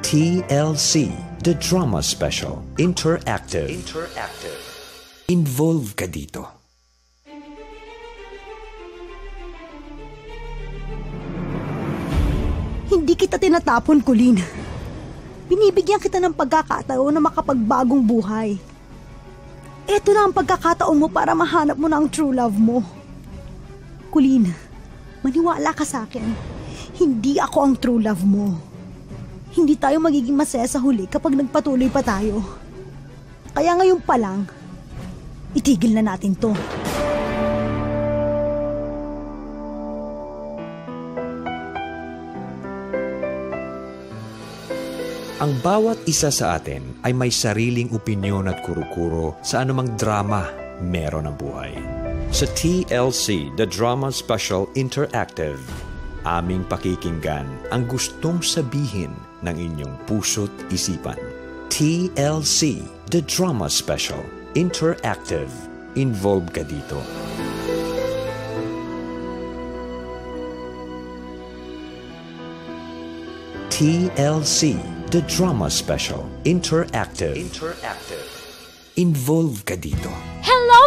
TLC, The Drama Special, Interactive. Involve ka dito. Hindi kita tinatapon, Colleen. Binibigyan kita ng pagkakataon na makapagbagong buhay. Ito na ang pagkakataon mo para mahanap mo na ang true love mo. Colleen, maniwala ka sa akin. Hindi ako ang true love mo. Hindi tayo magiging masaya sa huli kapag nagpatuloy pa tayo. Kaya ngayon pa lang, itigil na natin to. Ang bawat isa sa atin ay may sariling opinyon at kuro-kuro sa anumang drama meron ang buhay. Sa TLC, The Drama Special Interactive, aming pakikinggan ang gustong sabihin ng inyong puso't isipan. TLC, The Drama Special Interactive. Involve ka dito. TLC, The Drama Special Interactive. Involve ka dito. Hello,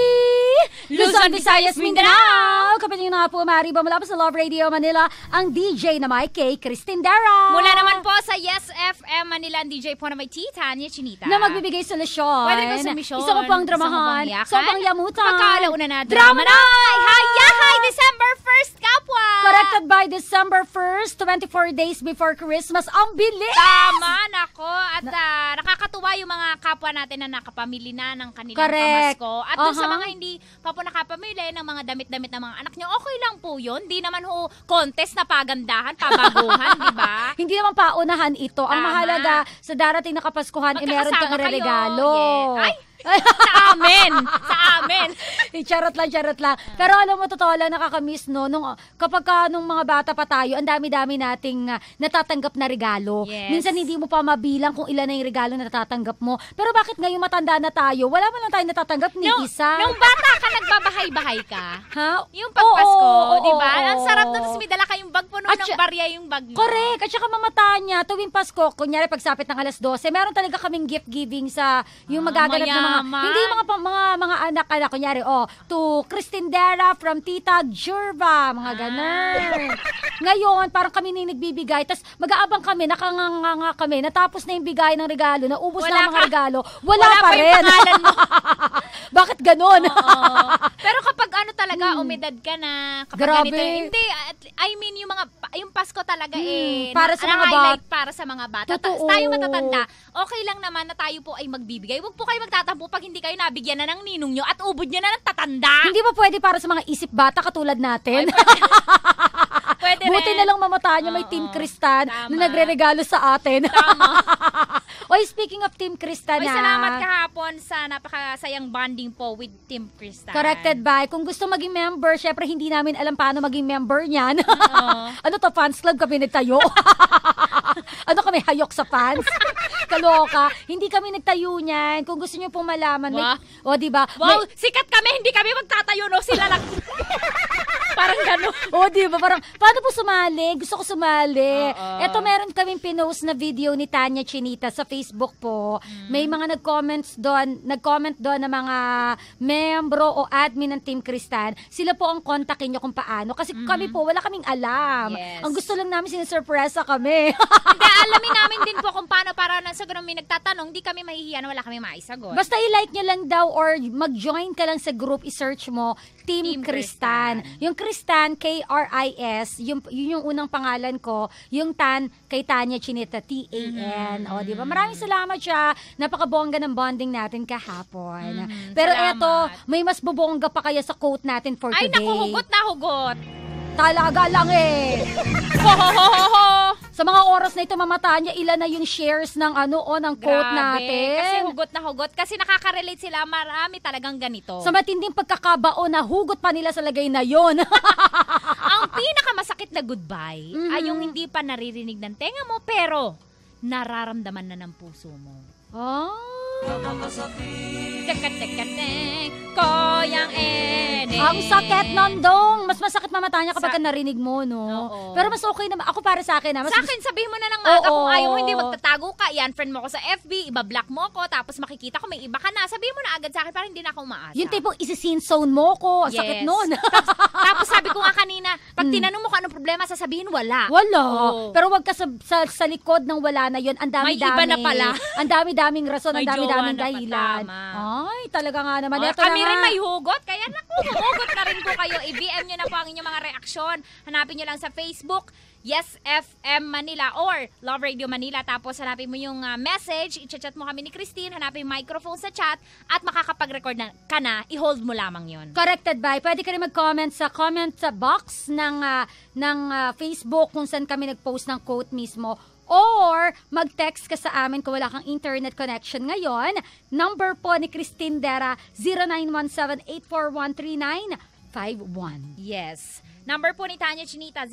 Luzon, Visayas, Mindanao! Kapatid nyo nga po, maaari ba mula po sa Love Radio Manila, ang DJ na may kay Cristindera. Mula naman po sa Yes FM Manila, ang DJ po na may Tanya Chinita. Na magbibigay solusyon. Pwede ko solusyon. Isa mo pang dramahan. Isa mo pang yamutan. Pagkalauna na drama na. Hayahay! December 1st, kapwa! Corrected by December 1st, 24 days before Christmas. Ang bilis! Tama, nako. At nakakatuwa yung mga kapwa natin na nakapamili na ng kanilang pamasko. At dun sa mga hindi pa po nakapamili ng mga damit-damit ng mga anak nyo, okay lang po yun. Di naman ho contest na pagandahan, pabaguhan, di ba? Hindi naman paunahan ito. Ang mahalaga sa darating na Kapaskuhan, meron kang regalo. Yeah. Ay! Sa amin! Sa amin! Charot lang. Pero alam mo, totoo lang, nakakamiss, no? Nung mga bata pa tayo, ang dami-dami nating natatanggap na regalo. Yes. Minsan hindi mo pa mabilang kung ilan na yung regalo na natatanggap mo. Pero bakit ngayon matanda na tayo, wala man lang tayo natatanggap ni isa? Nung bata ka, nagbabahay-bahay ka. Ha? Yung pagpasko, di ba? Oo. Ang sarap na, tapos may dala kayong bag puno ng barya yung bag mo. Correct. At saka mamata niya, tuwing Pasko, kunyari pagsapit ng alas 12, meron talaga kaming gift giving sa yung magaganap na hindi mga anak-anak, kunyari, to Cristindera from Tita Jurva, mga ganun. Ngayon, parang kami na nagbibigay, tapos mag-aabang kami, nakanganga kami, natapos na yung bigay ng regalo, naubos na ang mga regalo, wala pa rin. Yung pangalan mo. Bakit ganun? Pero kapag talaga, umedad ka na, kapag Grabe. ganito, hindi, I mean, yung Pasko talaga para sa mga bata. Para sa mga bata. Totoo. Tayo matatanda, okay lang naman na tayo po ay magbibigay. Huwag po kayo magtatampo pag hindi kayo nabigyan na ng ninong nyo at ubod nyo na ng tatanda. Hindi ba pwede para sa mga isip bata katulad natin? Pwede Buti rin. na lang mamata niya may Team Kristan na nagre-regalo sa atin. Tama. Oy, speaking of Team Kristan, Salamat kahapon sa napakasayang bonding po with Team Kristan. Corrected by. Kung gusto maging member, syempre hindi namin alam paano maging member niyan. Ano to, fans club kami nagtayo? Ano kami, hayok sa fans? Kaloka. Hindi kami nagtayo niyan. Kung gusto niyo pong malaman. Wow. Diba? Wow, sikat kami, hindi kami magtatayo, no? Sila lang. Parang gano'n. Diba? Parang, paano po sumali? Gusto ko sumali. Eto, meron kaming pinost na video ni Tanya Chinita sa Facebook po. May mga nag-comment doon na mga membro o admin ng Team Kristan. Sila po ang kontakin nyo kung paano. Kasi kami po, wala kaming alam. Yes. Ang gusto lang namin, sinasurpresa kami. Hindi, alamin namin din po kung paano para sa ganun may nagtatanong, di kami mahihiya na wala kami maisagot. Basta i-like nyo lang daw or mag-join ka lang sa group, i-search mo Team Kristan. Yung Kristan, K-R-I-S, yun yung unang pangalan ko. Yung Tan, kay Tanya Chinita, T-A-N. Di ba? Maraming salamat siya. Napakabongga ng bonding natin kahapon. Pero salamat. eto, may mas bubongga pa kaya sa quote natin for Ay, today. naku, hugot na hugot. Talaga lang Sa mga oras na ito, mamata niya, ilan na yung shares ng ng quote natin. Kasi hugot na hugot. Kasi nakaka-relate sila, marami talagang ganito. Sa matinding pagkakabao na hugot pa nila sa lagay na yon. Ang pinakamasakit na goodbye ay yung hindi pa naririnig ng tenga mo, pero nararamdaman na ng puso mo. Koyang ene. Ang sakit nun, Dong. Mas masakit mamata niya kapag ka narinig mo, no? Oo. Pero mas okay naman. Ako para sa akin, Sa akin, sabihin mo na ng aga Oo. kung ayaw mo, hindi magtatago ka. Yan, friend mo ko sa FB, iba-block mo ko, tapos makikita ko may iba ka na. Sabihin mo na agad sa akin para hindi na ako umaasa. yung tipong isi-scene zone mo ko. Ang sakit nun. Tapos sabi ko nga kanina, pag tinanong mo kung anong problema, sasabihin wala. Wala. Oo. Pero wag ka sa likod ng wala na yun. Ang May dami-dami. iba na pala. Ang dami-daming rason, ang May dami-daming jowa na dahilan. patama. Ay, talaga nga naman. Oh, Ito kami na rin nga. may hugot, kaya naku, hugot na rin po kayo. I-VM nyo na po ang inyong mga reaksyon. Hanapin nyo lang sa Facebook, Yes FM Manila or Love Radio Manila. Tapos hanapin mo yung message, i-chat mo kami ni Christine, hanapin yung microphone sa chat at makakapag-record ka na, i-hold mo lamang yun. Corrected by. Pwede ka rin mag-comment sa box ng Facebook kung saan kami nag-post ng quote mismo. Or mag-text ka sa amin kung wala kang internet connection ngayon. Number po ni Christine Dera, 0917-841-3951. Yes. Number po ni Tanya Chinita,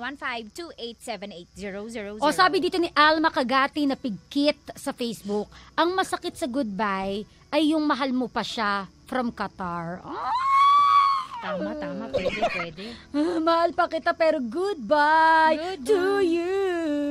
0915-2878-000. O sabi dito ni Alma Kagati na pigkit sa Facebook, ang masakit sa goodbye ay yung mahal mo pa siya from Qatar. Tama, pwede. Mahal pa kita pero goodbye to you.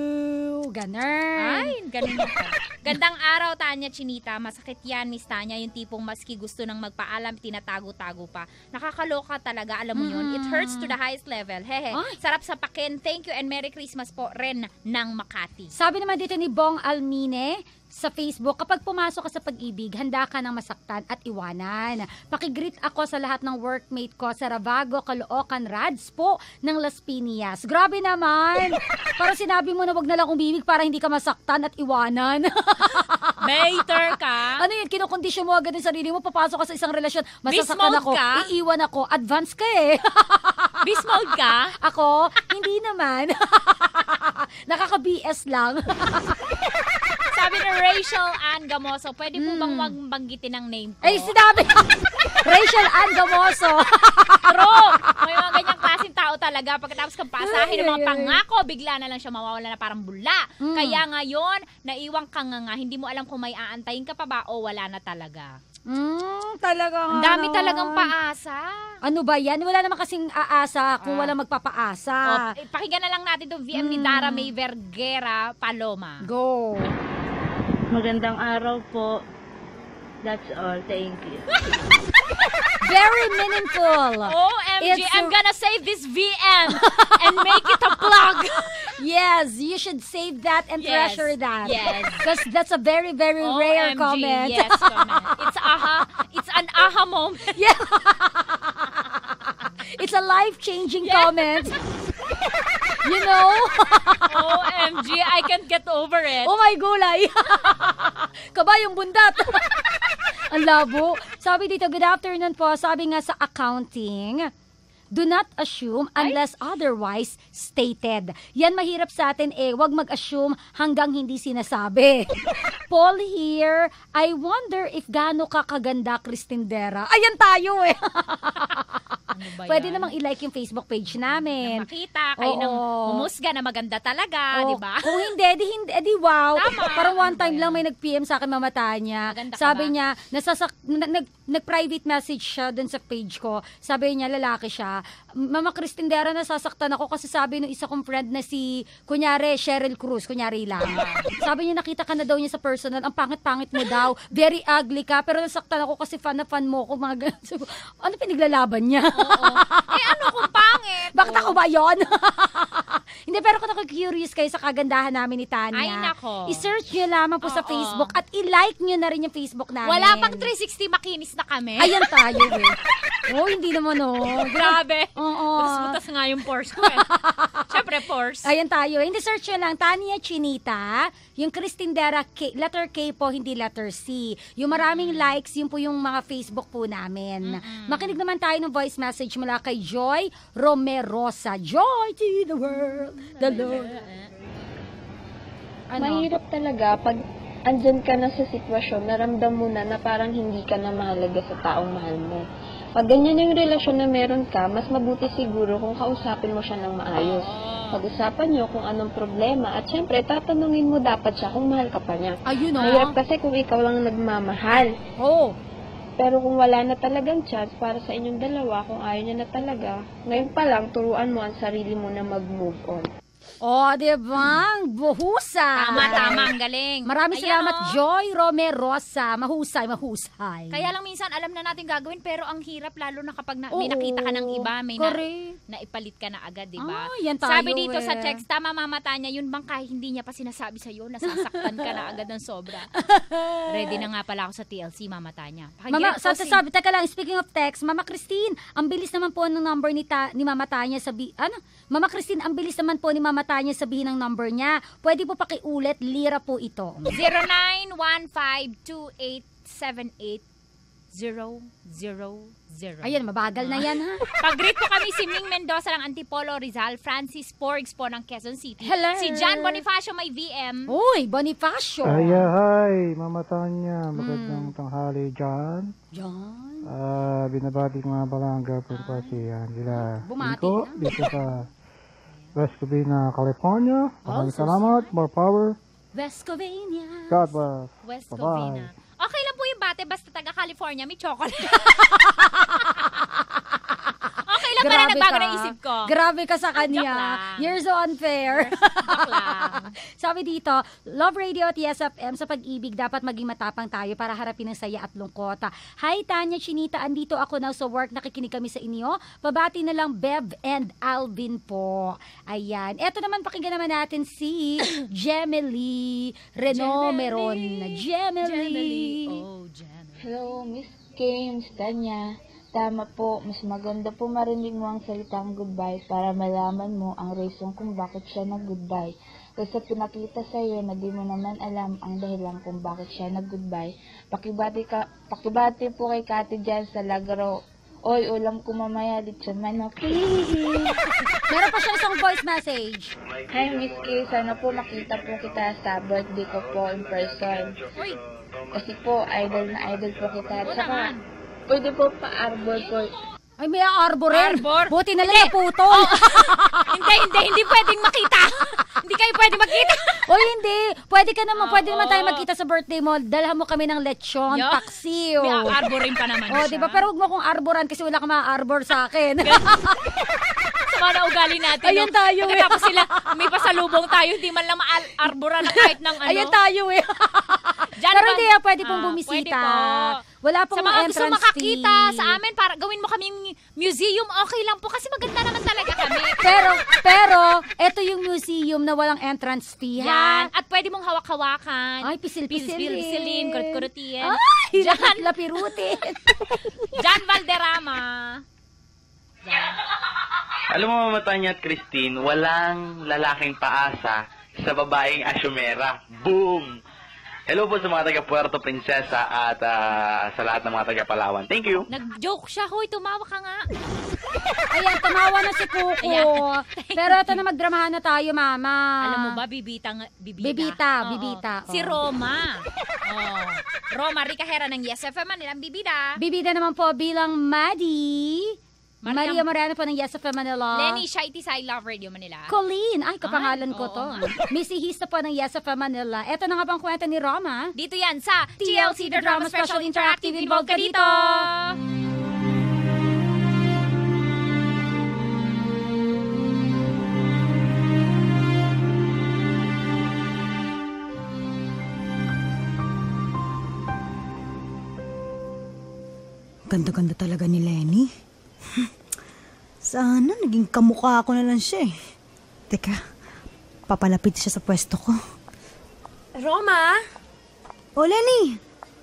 Ganun. Ay, ganun ka. Gandang araw, Tanya Chinita. Masakit yan, Miss Tanya. Yung tipong maski gusto nang magpaalam, tinatago-tago pa. Nakakaloka talaga, alam mo yun. It hurts to the highest level. Hehe. Sarap sa pakin. Thank you and Merry Christmas po rin ng Makati. Sabi naman dito ni Bong Almine sa Facebook, kapag pumasok ka sa pag-ibig, handa ka ng masaktan at iwanan. Pakigreet ako sa lahat ng workmate ko sa Ravago, Caloocan, Rads po ng Las Piñas. Grabe naman! Parang sinabi mo na wag na lang umibig para hindi ka masaktan at iwanan. Mater ka? Ano yun, kinukondisyon mo agad yung sarili mo, papasok ka sa isang relasyon, masasaktan Beast ako, mode ka? iiwan ako, advance ka eh. Beast mode ka? Ako, hindi naman. Nakaka-BS lang. Sabi ni Rachel Ann Gamoso, pwede po bang wag banggitin ang name ko? Ay, sinabi Rachel Ann Gamoso. True! May mga ganyang klaseng tao talaga. Pagkatapos kang pasahin ng mga pangako, bigla na lang siya mawawala na parang bula. Kaya ngayon, naiwang ka nga, hindi mo alam kung may aantayin ka pa ba o wala na talaga. Talaga nga. Ang dami talagang paasa. Ano ba yan? Wala naman kasing aasa kung wala magpapaasa. Pakinggan na lang natin itong VM ni Dara May Vergera Paloma. Go. Magandang araw po. That's all. Thank you. Very meaningful. OMG, It's I'm gonna save this VM and make it a plug. Yes, you should save that and Yes, treasure that. yes. Because that's a very, very rare OMG, comment. Yes, comment. It's an aha moment. Yeah. It's a life-changing comment. You know? OMG, I can't get over it. Oh my gulay. Kabayong bundat. Ang labo. Sabi dito, good afternoon po. Sabi nga sa accounting, do not assume unless otherwise stated. Yan mahirap sa atin eh. Huwag mag-assume hanggang hindi sinasabi. Paul here, I wonder if gaano ka kaganda, Christine Dera. Ayan tayo eh. Ano ba Pwede yan? namang i-like yung Facebook page namin. Makita kayo ng Oo. humusga na maganda talaga, Oh, di ba? Kung hindi, di wow. Tama. Parang one time lang may nag-PM sa akin mamata niya. Maganda ka Sabi ba? niya, nag-private message siya dun sa page ko. Sabi niya, lalaki siya. Mama Christine Dera, nasasaktan ako kasi sabi nung isa kong friend na si, kunyari, Cheryl Cruz, kunyari lang. Sabi niya, nakita ka na daw niya sa personal, ang pangit-pangit mo daw, very ugly ka, pero nasaktan ako kasi fan na fan mo ko, mga ganun. So, ano pinaglalaban niya? Oo. Eh ano kung pangit? Bakit ako ba yun? Hindi, pero kung curious kayo sa kagandahan namin ni Tanya, Ay, nako. i-search nyo lamang po sa Oo. Facebook at i-like nyo na rin yung Facebook namin. Wala pang 360 makinis na kami. Ayan tayo eh. Oh, hindi naman oh. Grabe. Oo. Butas-butas nga yung pores ko eh. Siyempre, pores. Ayan tayo. Hindi search nyo lang. Tanya Chinita, yung Christine Dera, letter K po, hindi letter C. Yung maraming likes, yun po yung mga Facebook po namin. Makinig naman tayo ng voice message mula kay Joy Romerosa. Joy to the world, the Lord. Ano? Mahirap talaga pag andyan ka na sa sitwasyon, naramdam mo na parang hindi ka na mahalaga sa taong mahal mo. Pag ganyan yung relasyon na meron ka, mas mabuti siguro kung kausapin mo siya ng maayos. Pag-usapan nyo kung anong problema at syempre, tatanungin mo dapat siya kung mahal ka pa niya. Ayun Mahirap kasi kung ikaw lang nagmamahal. Oh. Pero kung wala na talagang chance para sa inyong dalawa, kung ayaw niya na talaga, ngayon pa lang, turuan mo ang sarili mo na mag-move on. Oh, diba? Buhusa. Tama, ang galing. Maraming Ayan, salamat, Joy Romerosa. Mahusay. Kaya lang minsan alam na natin gagawin pero ang hirap lalo na kapag may Oo, nakita ka ng iba, may correct. naipalit ka na agad, di ba? Ah, yan tayo, Sabi dito sa eh. text, tama Mama Tanya, yun bang kahit hindi niya pa sinasabi sa'yo, nasasaktan ka na agad ng sobra. Ready na nga pala ako sa TLC, Mama Tanya. Mama, sabi, teka lang, speaking of text, Mama Christine, ang bilis naman po ng number ni Mama Tanya Mama Christine, ang bilis naman po ni Mama Tanya sabihin ng number niya. Pwede po pakiulit, lira po ito. 0915-2878000. Ayun, mabagal na yan, ha? Pag-greet po kami si Ming Mendoza ng Antipolo Rizal, Francis Porgs po ng Quezon City. Hello. Si John Bonifacio may VM. Uy, Bonifacio. Hi, Mama Tanya. Magandang tanghali dyan. Yan. Binabati ko nga pala ang girlfriend ko si Angela Bumati Rico, na. dito sa West Covina, California. Maraming so salamat. More power. West Covina. God bless. West Bye-bye. Covina. Okay lang po yung bate, basta taga California, may chocolate. Okay lang pala, nagbago na isip ko. Grabe ka sa Joke kanya. lang. You're so unfair. Joke lang. Sabi dito, Love Radio at YesFM, sa pag-ibig, dapat maging matapang tayo para harapin ang saya at lungkot. Hi, Tanya, Chinita, andito ako na sa work, nakikinig kami sa inyo. Pabati na lang Bev and Alvin po. Ayan. Eto naman, pakinggan naman natin si Gemily Renomeron. Gemily. Oh, Gemily. Hello, Miss Kim, Miss Tanya. Tama po, mas maganda po marinig mo ang salitang goodbye para malaman mo ang reason kung bakit siya nag-goodbye. Kasi pinakita sa iyo na di mo naman alam ang dahilan kung bakit siya nag-goodbye. Pakibati po kay Kati dyan sa Lagaro. Oy, ulam ko mamaya dito manok. Meron pa siya isang voice message. Hi, Miss Kim. Sana po makita po kita sa birthday ko po in person. Uy, Kasi po, idol na idol po kita. oo Tsaka, naman. pwede po pa-arbor po. Ay, may arbor rin. Arbor? Buti na lang naputol. Hindi pwedeng makita. Hindi kayo pwede makita. O hindi, pwede naman tayo magkita sa birthday mo. Dalhan mo kami ng lechon, Yo. paksiw. May arborin pa naman O, siya. diba? Pero huwag mo kong arboran kasi wala kang ma-arbor sa akin. Sa mga ugali natin. Ayan tayo, eh. Pagkatapos sila, may pasalubong tayo, hindi man lang ma-arboran na kahit ng ano. Ayan tayo eh. Diyan Pero ba? hindi, pwede pong bumisita. Pwede po. Wala pong Sa mga gusto entrance makakita fee. sa amin, para gawin mo kaming museum, okay lang po kasi maganda naman talaga kami. Pero, eto yung museum na walang entrance fee, ha? Yan. At pwede mong hawak-hawakan. Ay, pisil-pisilin. Pisil-pisilin, kurut-kurutin. Ay, Jan, lapirutin. Jan Valderrama. Yan. Alam mo, Mama Tanya at Christine, walang lalaking paasa sa babaeng asyumera. Boom! Hello po sa mga taga Puerto Princesa at sa lahat ng mga taga Palawan. Thank you! Nag-joke siya. Hoy, tumawa ka nga. Ayan, tumawa na si Kuko. Ayan. Pero ito na, magdramahan na tayo, Mama. Alam mo ba, bibita. Bibita, Oo. bibita. Si Oo. Roma. Oh. Roma Ricahera ng Yes FM Manila, bibida. Bibida naman po bilang Maddie. Maria Moreno po ng Yes FM Manila. Lenny Shaiti sa I Love Radio Manila. Colleen. Ay, kapangalan Ay, ko oo to. nga. Missy Hista po ng Yes FM Manila. Ito na nga pang kwento ni Roma. Dito yan sa TLC The Drama Special Interactive. Involved ka dito. Ganda-ganda talaga ni Lenny. Sana naging kamukha ko na lang siya eh. Teka, papalapit siya sa pwesto ko. Roma, O Lenny,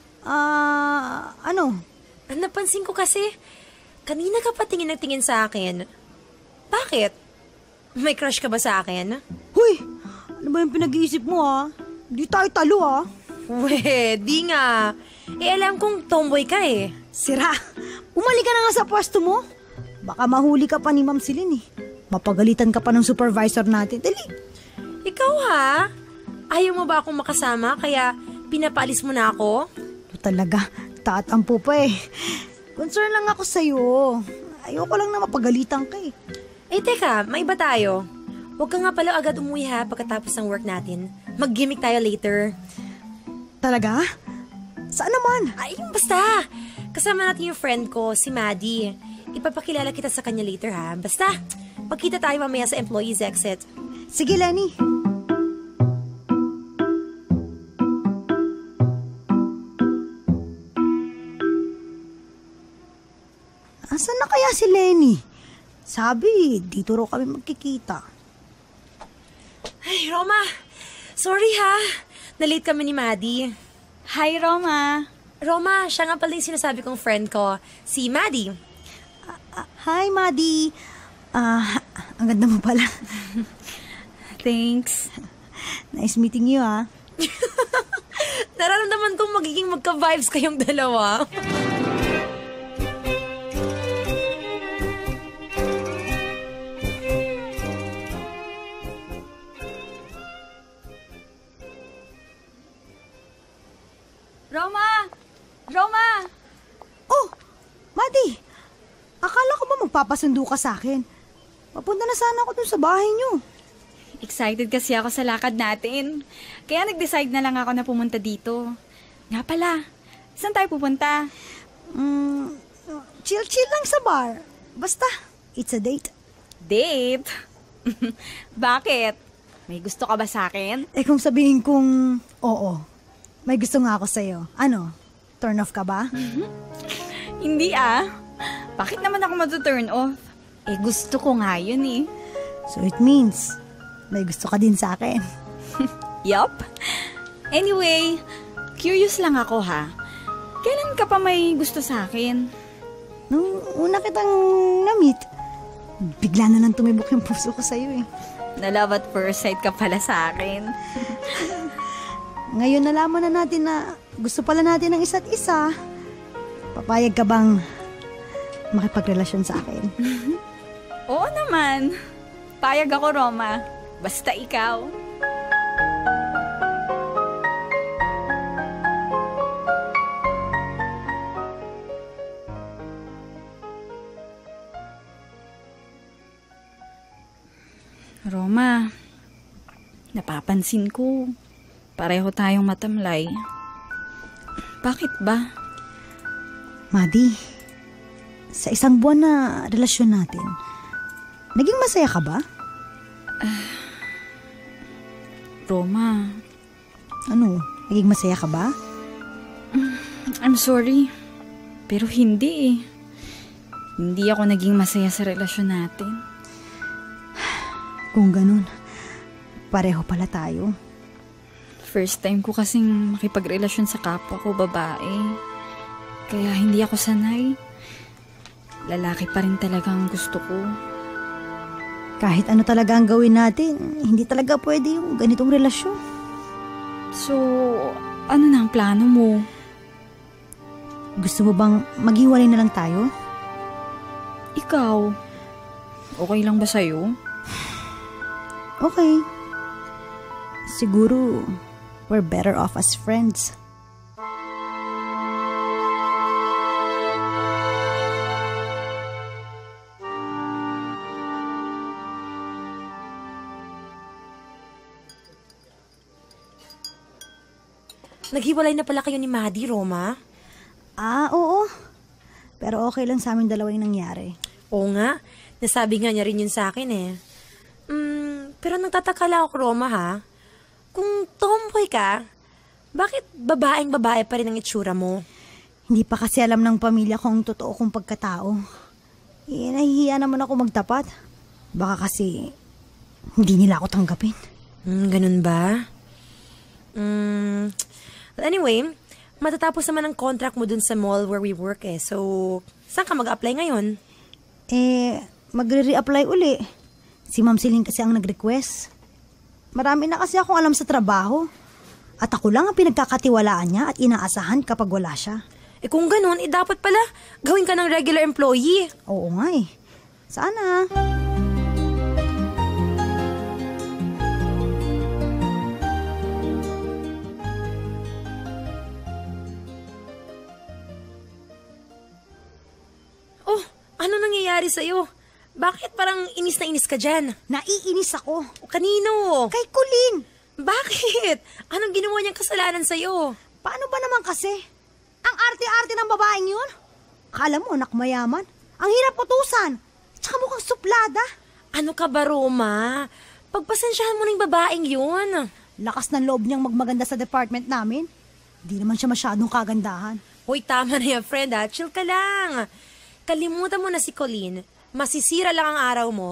ano? napansin ko kasi, kanina ka pa tingin ng tingin sa akin. Bakit? May crush ka ba sa akin? Huy, ano ba yung pinag-iisip mo ha? Di tayo talo ha? Weh, di nga. Alam kong tomboy ka eh. Sira, umali ka na nga sa pwesto mo. Baka mahuli ka pa ni Ma'am Celine eh. Mapagalitan ka pa ng supervisor natin. Dali. Ikaw ha? Ayaw mo ba akong makasama kaya pinapaalis mo na ako? Ito talaga, tatampo pa eh. Concern lang ako sa'yo. Ayoko lang na mapagalitan ka eh. Eh teka, may iba tayo. Huwag ka nga pala agad umuwi ha pagkatapos ng work natin. Mag-gimmick tayo later. Talaga? Saan naman? Ay, basta. Kasama natin yung friend ko, si Maddie. Ipapakilala kita sa kanya later ha. Basta, magkita tayo mamaya sa employees exit. Sige, Lenny. Asan na kaya si Lenny? Sabi, dito raw kami magkikita. Ay, Roma. Sorry ha. Nalate kami ni Maddie. Hi, Roma. Roma, siya nga pala yung sinasabi kong friend ko, si Maddie. Hi, Maddie. Ang ganda mo pala. Thanks. Nice meeting you, ha? Nararamdaman kong magiging magka-vibes kayong dalawa. Roma! Roma! Oh, Maddie. Akala ko ba magpapasundo ka sa akin? Papunta na sana ako dun sa bahay niyo. Excited kasi ako sa lakad natin. Kaya nag-decide na lang ako na pumunta dito. Nga pala, saan tayo pupunta? Chill-chill lang sa bar. Basta, it's a date. Date? Bakit? May gusto ka ba sa akin? Eh kung sabihin kong oo, may gusto nga ako sa'yo. Ano? Turn off ka ba? Hindi ah. Bakit naman ako matu-turn off? Eh gusto ko nga yun eh. So it means, may gusto ka din sa akin. Yup. Anyway, curious lang ako ha. Kailan ka pa may gusto sa akin? Nung una kitang na-meet, bigla na lang tumibok yung puso ko sa'yo eh. Na love at first sight ka pala sa akin. Ngayon nalaman na natin na gusto pala natin ng isa't isa. Papayag ka bang makipagrelasyon sa akin? Oo naman. Payag ako, Roma. Basta ikaw. Roma, napapansin ko. Pareho tayong matamlay. Bakit ba? Maddie, sa isang buwan na relasyon natin, naging masaya ka ba? Roma. Ano, naging masaya ka ba? I'm sorry. Pero hindi eh. Hindi ako naging masaya sa relasyon natin. Kung ganun, pareho pala tayo. First time ko kasing makipagrelasyon sa kapwa ko babae. Kaya hindi ako sanay. Lalaki pa rin talaga ang gusto ko. Kahit ano talaga ang gawin natin, hindi talaga pwede yung ganitong relasyon. So, ano na ang plano mo? Gusto mo bang maghiwalay na lang tayo? Ikaw, okay lang ba sa'yo? Okay. Siguro, we're better off as friends. Naghiwalay na pala kayo ni Maddie, Roma? Oo. Pero okay lang sa amin dalawa yung nangyari. Oo nga. Nasabi nga niya rin yun sa akin eh. Pero nagtataka lang ako, Roma ha. Kung tomboy ka, bakit babaeng-babae pa rin ang itsura mo? Hindi pa kasi alam ng pamilya ko ang totoo kong pagkatao. Nahihiya naman ako magtapat. Baka kasi hindi nila ako tanggapin. Ganun ba? Anyway, matatapos naman ang contract mo dun sa mall where we work eh. So, saan ka mag-apply ngayon? Magre-reapply uli. Si Ma'am Celine kasi ang nag-request. Marami na kasi akong alam sa trabaho. At ako lang ang pinagkakatiwalaan niya at inaasahan kapag wala siya. Kung ganun, dapat pala gawin ka ng regular employee. Oo nga eh. Sana. Oh, ano nangyayari sa'yo? Bakit parang inis na inis ka dyan? Naiinis ako. Kanino? Kay Colleen. Bakit? Anong ginawa niyang kasalanan sa'yo? Paano ba naman kasi? Ang arte-arte ng babaeng yun? Akala mo, anak mayaman. Ang hirap utusan. Tsaka mukhang suplada. Ano ka ba, Roma? Pagpasensyahan mo ng babaeng yun. Lakas ng loob niyang magmaganda sa department namin. Di naman siya masyadong kagandahan. Hoy, tama na yan, friend, ha? Chill ka lang. Kalimutan mo na si Colleen. Masisira lang ang araw mo.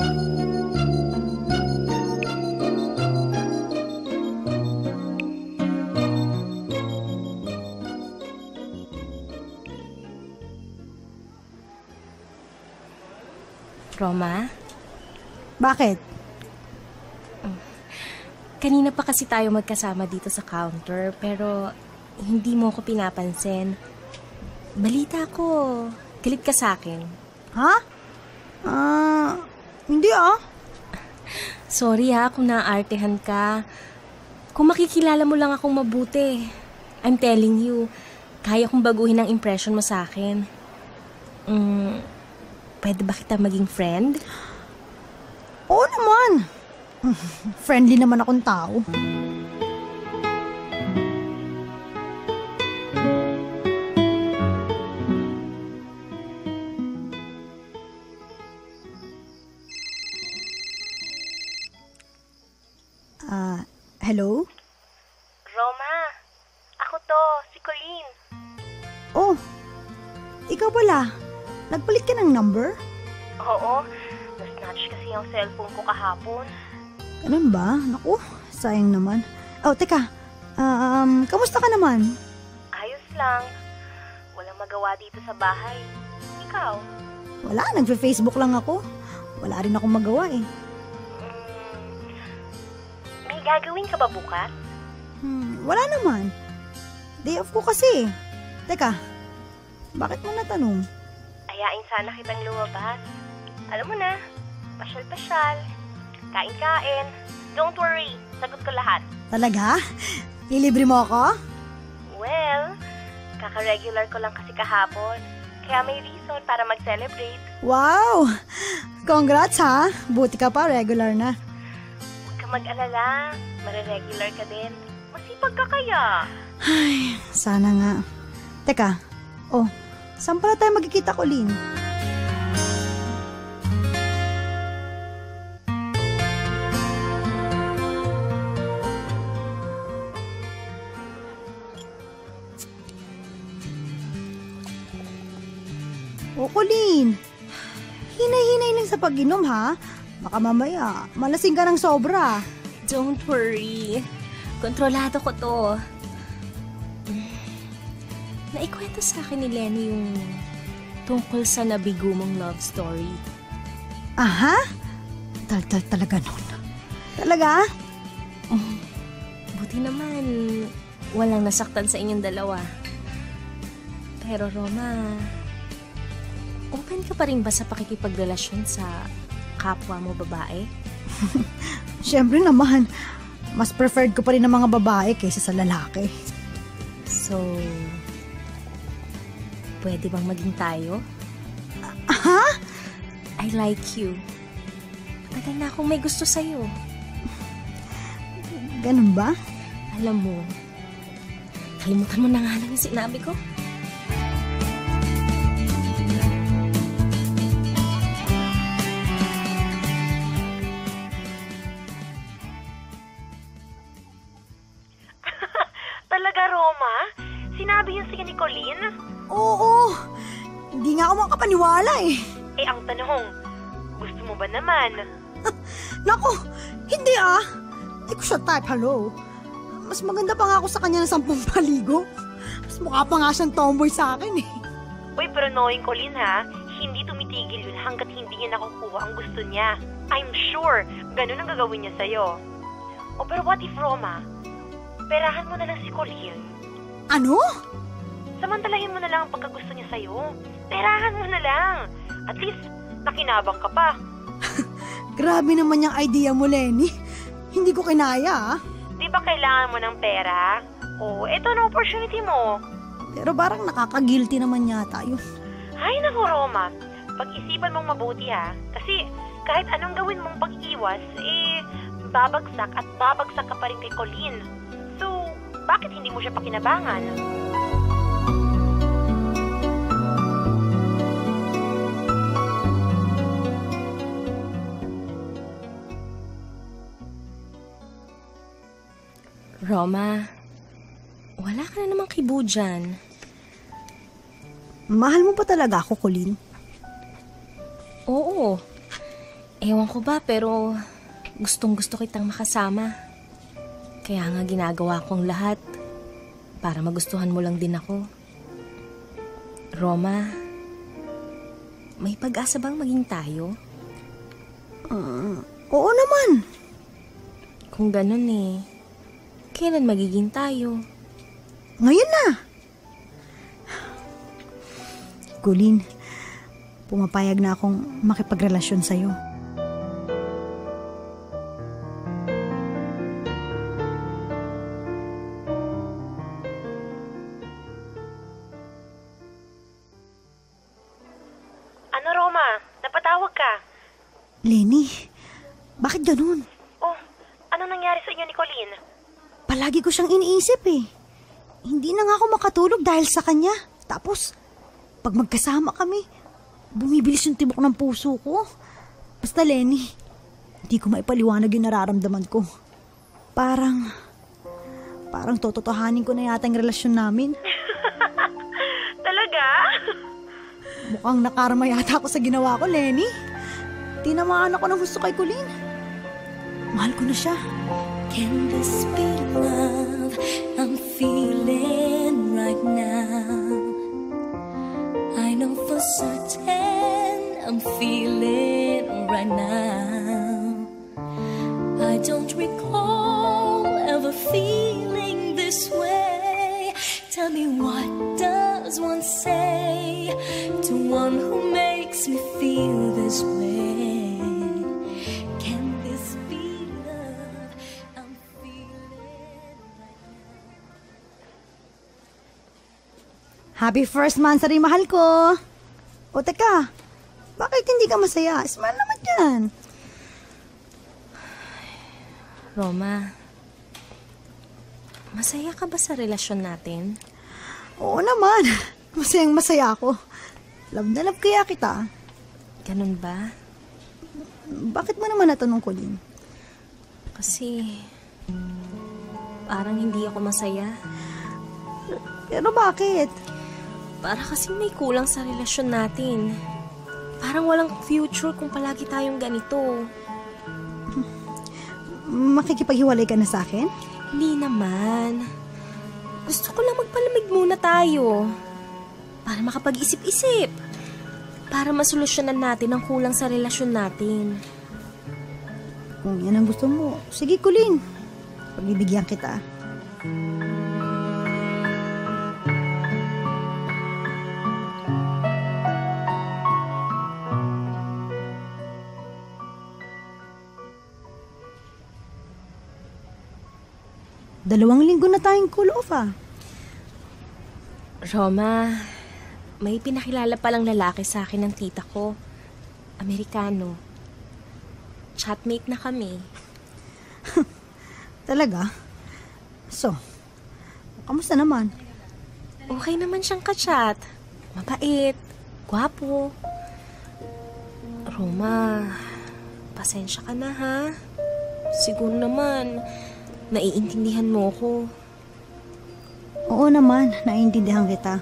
Roma? Bakit? Kanina pa kasi tayo magkasama dito sa counter, pero hindi mo ko pinapansin. Balita ko, galit ka sa akin. Ha? Hindi Sorry kung naaartehan ka. Kung makikilala mo lang akong mabuti, I'm telling you, kaya kong baguhin ang impression mo sa akin. Pwede ba kita maging friend? Oo naman. Friendly naman akong tao. Hello? Roma, ako to, si Colleen. Oh, ikaw pala. Nagpalit ka ng number? Oo, na-snatch kasi yung cellphone ko kahapon. Ganun ba? Naku, sayang naman. Oh, teka. Kamusta ka naman? Ayos lang. Walang magawa dito sa bahay. Ikaw? Wala, nagfe-Facebook lang ako. Wala rin akong magawa eh. May gagawin ka ba bukas? Wala naman. Day off ko kasi. Teka, bakit mo natanong? Ayain sana kitang lumabas. Alam mo na, pasyal-pasyal, kain-kain. Don't worry, sagot ko lahat. Talaga? Ilibre mo ako? Well, kaka-regular ko lang kasi kahapon. Kaya may reason para mag-celebrate. Wow! Congrats ha! Buti ka pa, regular na. Huwag ka mag-alala, mariregular ka din. Masipag ka kaya. Ay, sana nga. Teka, saan pala tayo magkikita, Colleen? Colleen, hinay-hinay lang sa pag-inom ha. Baka mamaya, malasing ka ng sobra. Don't worry. Kontrolado ko to. Naikwento sa akin ni Lenny yung tungkol sa nabigo mong love story. Aha? Tal talaga nun. Talaga? Buti naman, walang nasaktan sa inyong dalawa. Pero Roma, open ka pa rin ba sa pakikipagrelasyon sa kapwa mo babae? Siyempre naman. Mas preferred ko pa rin ng mga babae kaysa sa lalaki. So, pwede bang maging tayo? Ha? I like you. Matagal na akong may gusto sa'yo. Ganun ba? Alam mo, kalimutan mo na nga lang yung sinabi ko. Oo, hindi nga ako makapaniwala eh. Eh, ang tanong, gusto mo ba naman? Naku, hindi Hindi ko siya type, hello. Mas maganda pa nga ako sa kanya ng 10 paligo. Mas mukha pa nga siyang tomboy sa akin eh. Uy, pero knowing Colleen ha, hindi tumitigil yun hanggat hindi niya nakukuha ang gusto niya. I'm sure, ganun ang gagawin niya sa'yo. O pero what if, Roma, perahan mo na lang si Colleen? Ano? Samantalahin mo na lang ang pagkagusto niya sa'yo. Perahan mo na lang. At least, nakinabang ka pa. Grabe naman yung idea mo, Lenny. Hindi ko kinaya, Di ba kailangan mo ng pera? O, eto na opportunity mo. Pero parang nakaka-guilty naman yata yun. Ay, naku, Roma. pag-isipan mong mabuti ha. Kasi kahit anong gawin mong pag-iwas, babagsak at babagsak ka pa rin kay Colleen. So, bakit hindi mo siya pakinabangan? Roma, wala ka na namang kibo dyan. Mahal mo pa talaga ako, Colleen? Oo. Ewan ko ba, pero gustong-gusto kitang makasama. Kaya nga ginagawa kong lahat para magustuhan mo lang din ako. Roma, may pag-asa bang maging tayo? Oo naman. Kung ganun kailan magiging tayo? Ngayon na. Colleen, pumapayag na akong makipagrelasyon sa'yo. Ano, Roma? Napatawag ka? Lenny, bakit ganun? Oh, ano nangyari sa inyo ni Colleen? Palagi ko siyang iniisip Hindi na nga ako makatulog dahil sa kanya. Tapos, pag magkasama kami, bumibilis yung tibok ng puso ko. Basta Lenny, hindi ko maipaliwanag yung nararamdaman ko. Parang tototohanin ko na yata yung relasyon namin. Talaga? Mukhang nakarma yata ako sa ginawa ko, Lenny. Tinamaan ako ng gusto kay Colleen. Mahal ko na siya. Can this be love I'm feeling right now? I know for certain I'm feeling right now. I don't recall ever feeling this way. Tell me, what does one say to one who makes me feel this way? Happy first monthsary, mahal ko. O teka, bakit hindi ka masaya? Smile naman yan. Roma, masaya ka ba sa relasyon natin? Oo naman. Masayang masaya ako. Love na love kaya kita. Ganun ba? Bakit mo naman natanong, Colleen? Kasi parang hindi ako masaya. Pero bakit? Para kasing may kulang sa relasyon natin. Parang walang future kung palagi tayong ganito. Makikipaghiwalay ka na sa akin? Hindi naman. Gusto ko lang magpalamig muna tayo. Para makapag-isip-isip. Para masolusyonan natin ang kulang sa relasyon natin. Kung yan ang gusto mo, sige Colleen. Pagbibigyan kita. Dalawang linggo na tayong cool off Roma, may pinakilala palang lalaki sa akin ng tita ko. Amerikano. Chatmate na kami. Talaga? So, kamusta naman? Okay naman siyang kachat. Mabait. Gwapo. Roma, pasensya ka na ha. Siguro naman, naiintindihan mo ko. Oo naman, naiintindihan kita.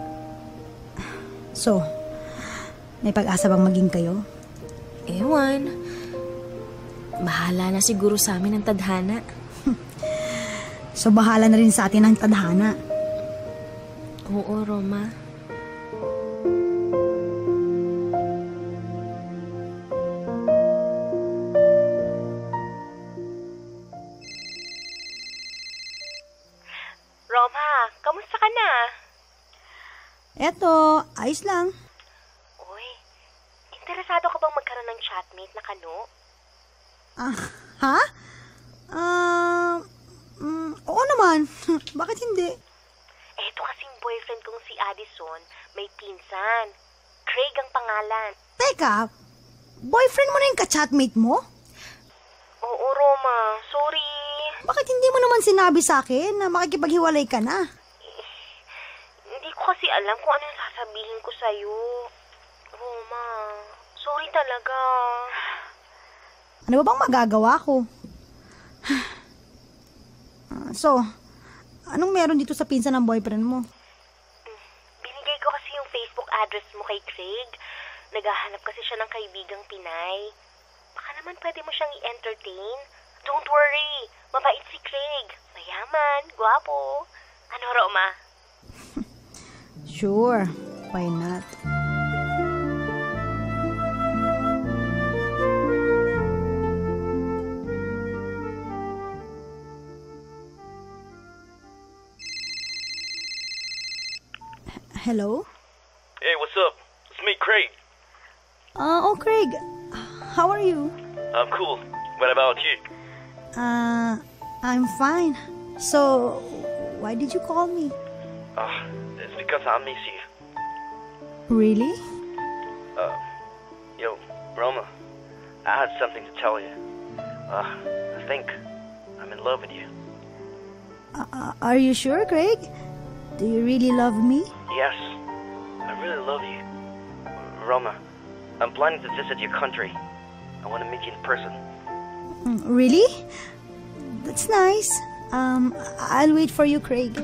So, may pag-asa bang maging kayo? Ewan. Bahala na siguro sa amin ang tadhana. So, bahala na rin sa atin ang tadhana. Oo, Roma. Roma, kamusta ka na? Eto, ayos lang. Uy, interesado ka bang magkaroon ng chatmate na kano? Ha? Oo naman. Bakit hindi? Eto kasing boyfriend kong si Addison, may pinsan. Craig ang pangalan. Teka, boyfriend mo na yung ka-chatmate mo? Oo, Roma. Sorry. Bakit hindi mo naman sinabi sa akin na makikipaghiwalay ka na? Hindi ko kasi alam kung ano yung sasabihin ko sa'yo. Roma, sorry talaga. Ano ba bang magagawa ko? So, anong meron dito sa pinsan ng boyfriend mo? Binigay ko kasi yung Facebook address mo kay Craig. Naghahanap kasi siya ng kaibigang Pinay. Baka naman pwede mo siyang i-entertain. Don't worry, mabait si Craig. Mayaman, gwapo. Ano, Roma? Sure, why not? Hello? Hey, what's up? It's me, Craig. Craig. How are you? I'm cool. What about you? I'm fine. So, why did you call me? It's because I miss you. Really? Yo, Roma, I had something to tell you. I think I'm in love with you. Are you sure, Craig? Do you really love me? Yes, I really love you. Roma, I'm planning to visit your country. I want to meet you in person. Really? That's nice. I'll wait for you, Craig.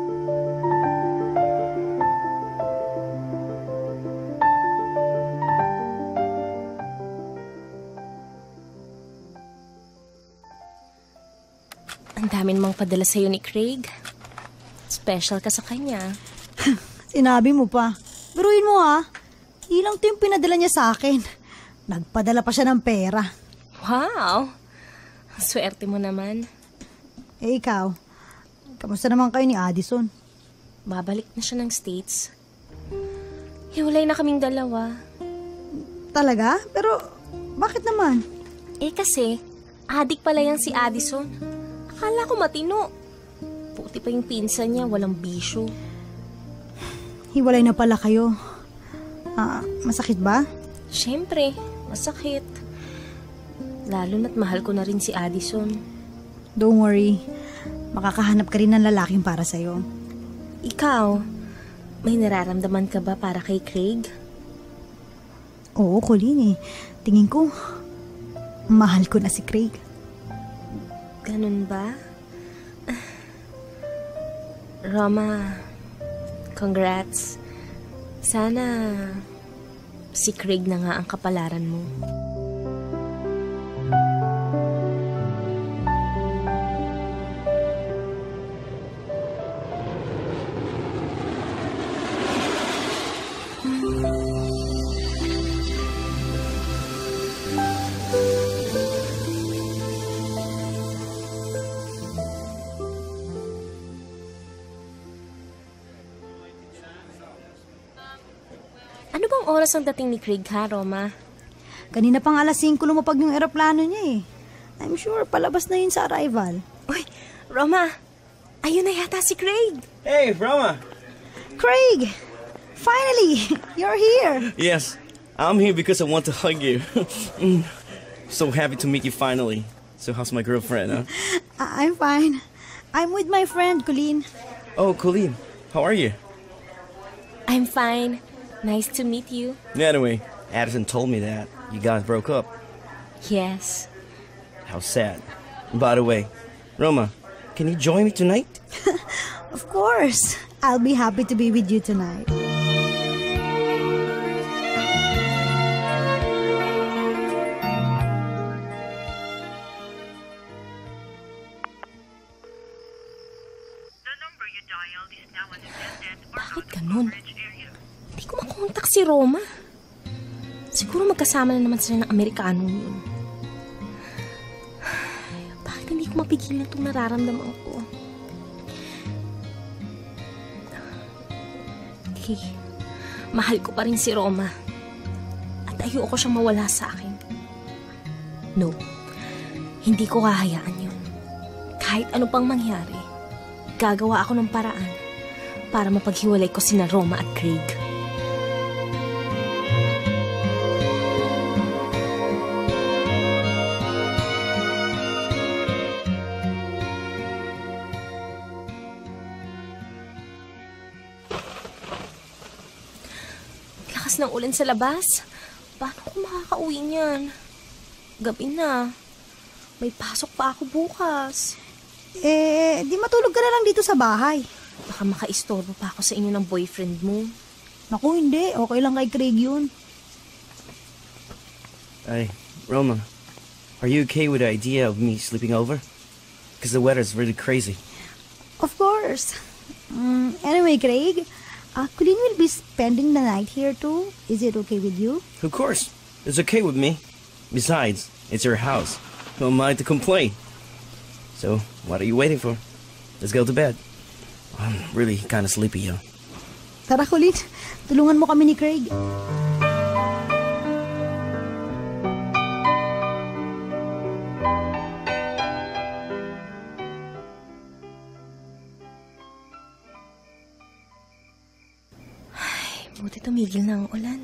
Ang dami namang padala sa'yo ni Craig. Special ka sa kanya. Sinabi mo pa. Biruin mo ha. Ilang to yung pinadala niya sa akin. Nagpadala pa siya ng pera. Wow! Swerte mo naman. Eh ikaw, kamusta naman kayo ni Addison? Babalik na siya ng States. Hiwalay na kaming dalawa. Talaga? Pero bakit naman? Eh kasi, adik pala yan si Addison. Akala ko matino. Puti pa yung pinsan niya, walang bisyo. Hiwalay na pala kayo. Masakit ba? Siyempre, masakit. Lalo na't mahal ko na rin si Addison. Don't worry. Makakahanap ka rin ng lalaking para sa'yo. Ikaw, may nararamdaman ka ba para kay Craig? Oo, Colleen eh. Tingin ko, mahal ko na si Craig. Ganun ba? Roma, congrats. Sana si Craig na nga ang kapalaran mo. Ano bang oras ang dating ni Craig ha, Roma? Kanina pang alas 5 lumapag yung eroplano niya eh. I'm sure palabas na yun sa arrival. Uy, Roma, ayun na yata si Craig. Hey, Roma. Craig, finally, you're here. Yes, I'm here because I want to hug you. So happy to meet you finally. So how's my girlfriend, huh? I'm fine. I'm with my friend, Colleen. Oh, Colleen, how are you? I'm fine. Nice to meet you. Anyway, Addison told me that you guys broke up. Yes. How sad. By the way, Roma, can you join me tonight? Of course. I'll be happy to be with you tonight. Bakit ganun? Hindi ko makontak si Roma. Siguro magkasama na naman sila ng Amerikano yun. Bakit hindi ko mapigilan itong nararamdaman ko? Okay. Mahal ko pa rin si Roma. At ayoko siyang mawala sa akin. No. Hindi ko hahayaan yun. Kahit ano pang mangyari, gagawa ako ng paraan para mapaghiwalay ko sina Roma at Craig. lakas ng ulan sa labas. Paano ko makakauwi niyan? Gabi na. May pasok pa ako bukas. Di matulog ka na lang dito sa bahay. Baka makaistorbo pa ako sa inyo ng boyfriend mo. Naku, hindi. Okay lang kay Craig yun. Hey, Roma, are you okay with the idea of me sleeping over? Because the weather's really crazy. Of course. Anyway, Craig, Colleen will be spending the night here too. Is it okay with you? Of course. It's okay with me. Besides, it's your house. Who am I to complain? So, what are you waiting for? Let's go to bed. I'm really kind of sleepy, yo. Tara, Colleen. Tulungan mo kami ni Craig. Buti tumigil na ang ulan.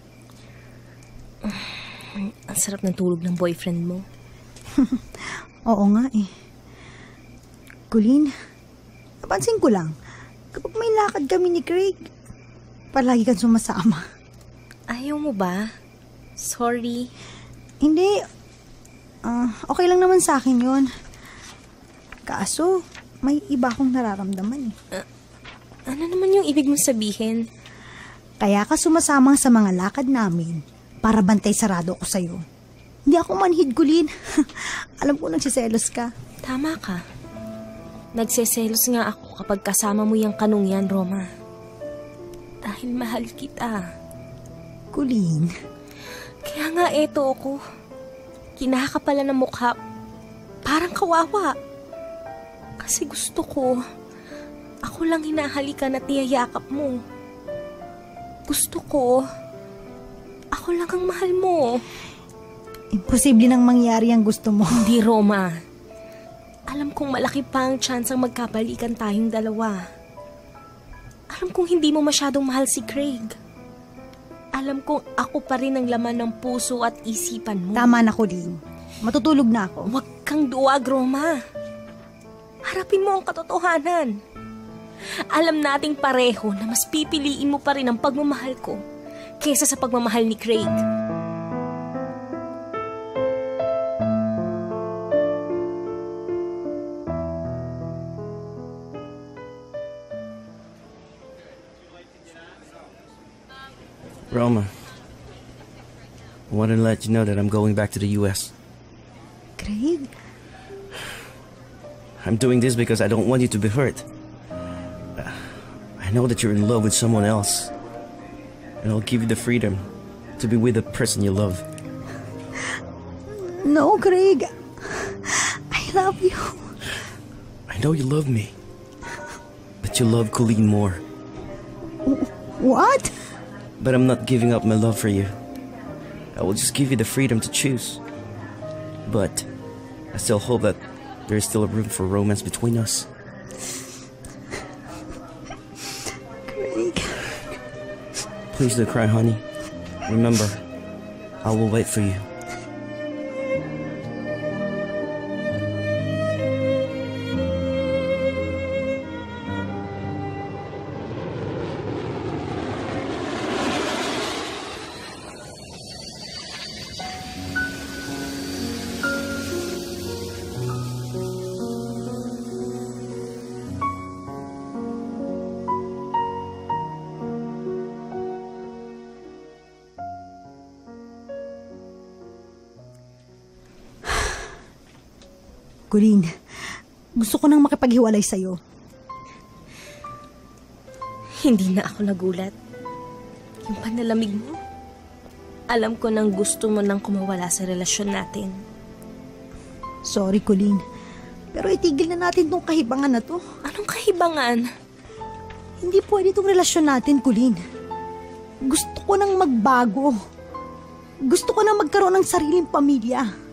Ang sarap ng tulog ng boyfriend mo. Oo nga eh. Colleen, napansin ko lang, kapag may lakad kami ni Craig, palagi kang sumasama. Ayaw mo ba? Sorry. Hindi. Okay lang naman sa akin yun. Kaso, may iba akong nararamdaman eh. Ano naman yung ibig mong sabihin? Kaya ka sumasama sa mga lakad namin para bantay sarado ako sa'yo. Hindi ako manhid, Colleen. Alam ko nagsiselos ka. Tama ka. Nagseselos nga ako kapag kasama mo yung kanong yan, Roma. Dahil mahal kita. Colleen. Kaya nga eto ako. Kinakapalan ng mukha. Parang kawawa. Kasi gusto ko, ako lang hinahalikan at niyayakap mo. Gusto ko, ako lang ang mahal mo. Imposible nang mangyari ang gusto mo. Hindi, Roma. Alam kong malaki pa ang tsansang magkabalikan tayong dalawa. Alam kong hindi mo masyadong mahal si Craig. Alam kong ako pa rin ang laman ng puso at isipan mo. Tama na, Colleen. Matutulog na ako. Huwag kang duwag, Roma. Harapin mo ang katotohanan. Alam nating pareho na mas pipiliin mo pa rin ang pagmamahal ko kesa sa pagmamahal ni Craig. Roma, I wanted to let you know that I'm going back to the U.S. Craig? I'm doing this because I don't want you to be hurt. I know that you're in love with someone else. And I'll give you the freedom to be with the person you love. No, Craig. I love you. I know you love me. But you love Colleen more. What? But I'm not giving up my love for you. I will just give you the freedom to choose. But I still hope that there is still a room for romance between us. Craig. Please don't cry, honey. Remember, I will wait for you. Colleen, gusto ko nang makipaghiwalay sa'yo. Hindi na ako nagulat. Yung panalamig mo, alam ko nang gusto mo nang kumawala sa relasyon natin. Sorry, Colleen. Pero itigil na natin tong kahibangan na to. Anong kahibangan? Hindi pwede tong relasyon natin, Colleen. Gusto ko nang magbago. Gusto ko nang magkaroon ng sariling pamilya.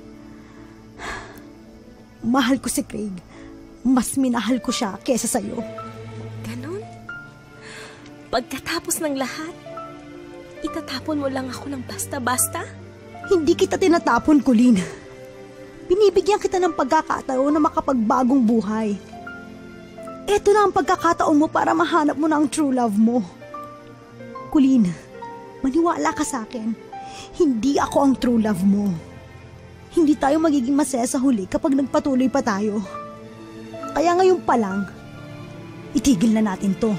Mahal ko si Craig. Mas minahal ko siya kesa sa'yo. Ganon? Pagkatapos ng lahat, itatapon mo lang ako ng basta-basta? Hindi kita tinatapon, Colleen. Binibigyan kita ng pagkakataon na makapagbagong buhay. Ito na ang pagkakataon mo para mahanap mo na ang true love mo. Colleen, Maniwala ka sa akin. Hindi ako ang true love mo. Hindi tayo magiging masaya sa huli kapag nagpatuloy pa tayo. Kaya ngayon pa lang, itigil na natin to.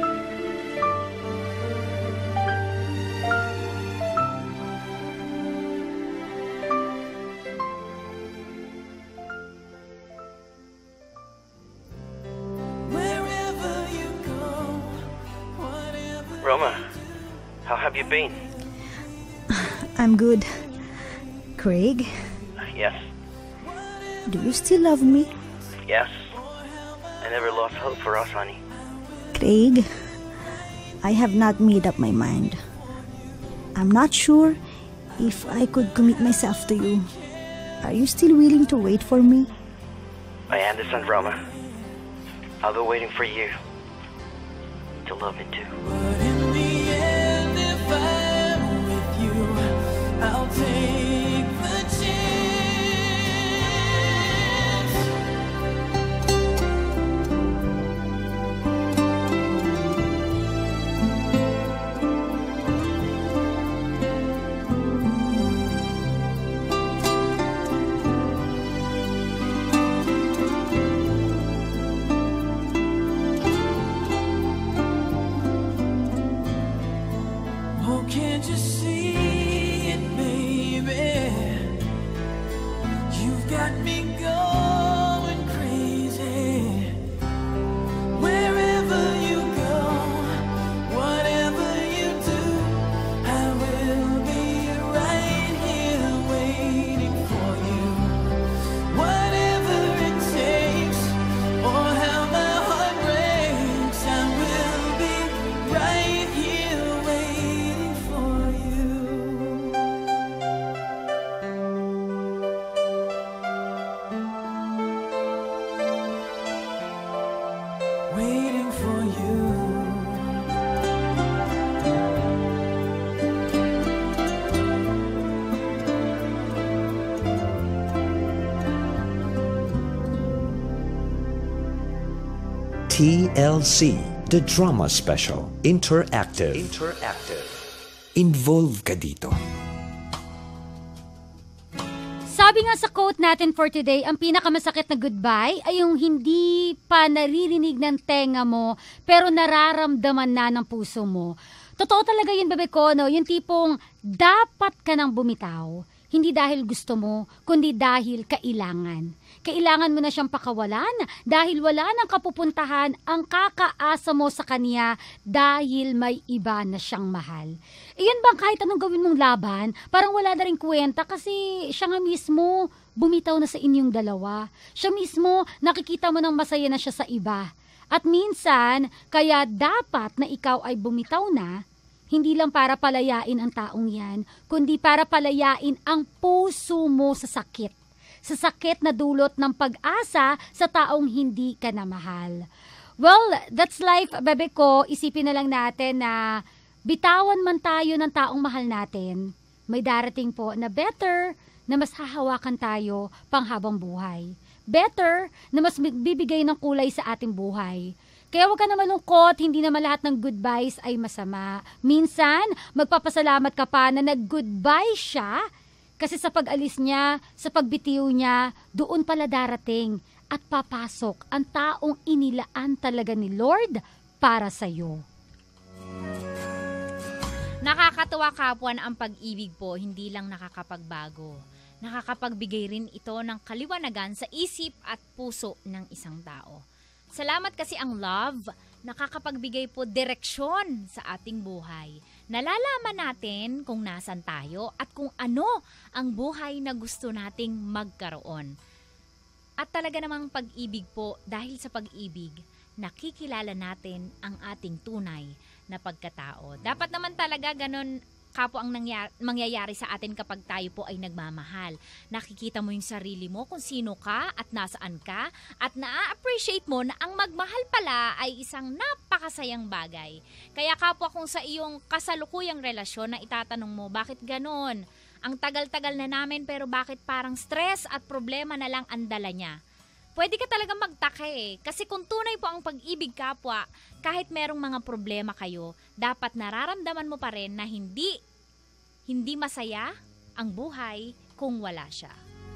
Roma, how have you been? I'm good. Craig, Yes, do you still love me? yes. I never lost hope for us, honey. Craig, I have not made up my mind. I'm not sure if I could commit myself to you. Are you still willing to wait for me? I understand, Roma. I'll be waiting for you to love me too. I'll take the chance. Oh, can't you see? Got me going crazy. Wherever you go, whatever you do, I will be right here waiting for you. Whatever it takes, or how my heart breaks, I will be right here waiting for you. Waiting for you. TLC, the Drama Special, Interactive. Involve ka dito. Sabi nga sa quote natin for today, ang pinakamasakit na goodbye ay yung hindi pa naririnig ng tenga mo pero nararamdaman na ng puso mo. Totoo talaga yun, bebe ko, no? Yung tipong dapat ka nang bumitaw. Hindi dahil gusto mo, kundi dahil kailangan. Kailangan mo na siyang pakawalan dahil wala nang kapupuntahan ang kakaasa mo sa kanya dahil may iba na siyang mahal. Iyan bang kahit anong gawin mong laban, parang wala na rin kwenta kasi siya nga mismo bumitaw na sa inyong dalawa. Siya mismo nakikita mo nang masaya na siya sa iba. At minsan, kaya dapat na ikaw ay bumitaw na, hindi lang para palayain ang taong yan, kundi para palayain ang puso mo sa sakit. Sa sakit na dulot ng pag-asa sa taong hindi ka na mahal. Well, that's life, bebe ko. Isipin na lang natin na bitawan man tayo ng taong mahal natin, may darating po na better na mas hahawakan tayo panghabang buhay. Better na mas bibigay ng kulay sa ating buhay. Kaya huwag ka na malungkot, hindi naman lahat ng goodbyes ay masama. Minsan, magpapasalamat ka pa na nag-goodbye siya kasi sa pag-alis niya, sa pagbitiw niya, doon pala darating at papasok ang taong inilaan talaga ni Lord para sa'yo. Nakakatuwa kapwan ang pag-ibig po, hindi lang nakakapagbago. Nakakapagbigay rin ito ng kaliwanagan sa isip at puso ng isang tao. Salamat kasi ang love, nakakapagbigay po direksyon sa ating buhay. Nalalaman natin kung nasan tayo at kung ano ang buhay na gusto nating magkaroon. At talaga namang pag-ibig po, dahil sa pag-ibig, nakikilala natin ang ating tunay na pagkatao. Dapat naman talaga ganon kapwa ang mangyayari sa atin kapag tayo po ay nagmamahal. Nakikita mo yung sarili mo kung sino ka at nasaan ka at na-appreciate mo na ang magmahal pala ay isang napakasayang bagay. Kaya kapwa kung sa iyong kasalukuyang relasyon na itatanong mo, bakit ganon? Ang tagal-tagal na namin pero bakit parang stress at problema na lang ang dala niya? pwede ka talaga magtaka Kasi kung tunay po ang pag-ibig kapwa, kahit merong mga problema kayo, dapat nararamdaman mo pa rin na hindi masaya ang buhay kung wala siya.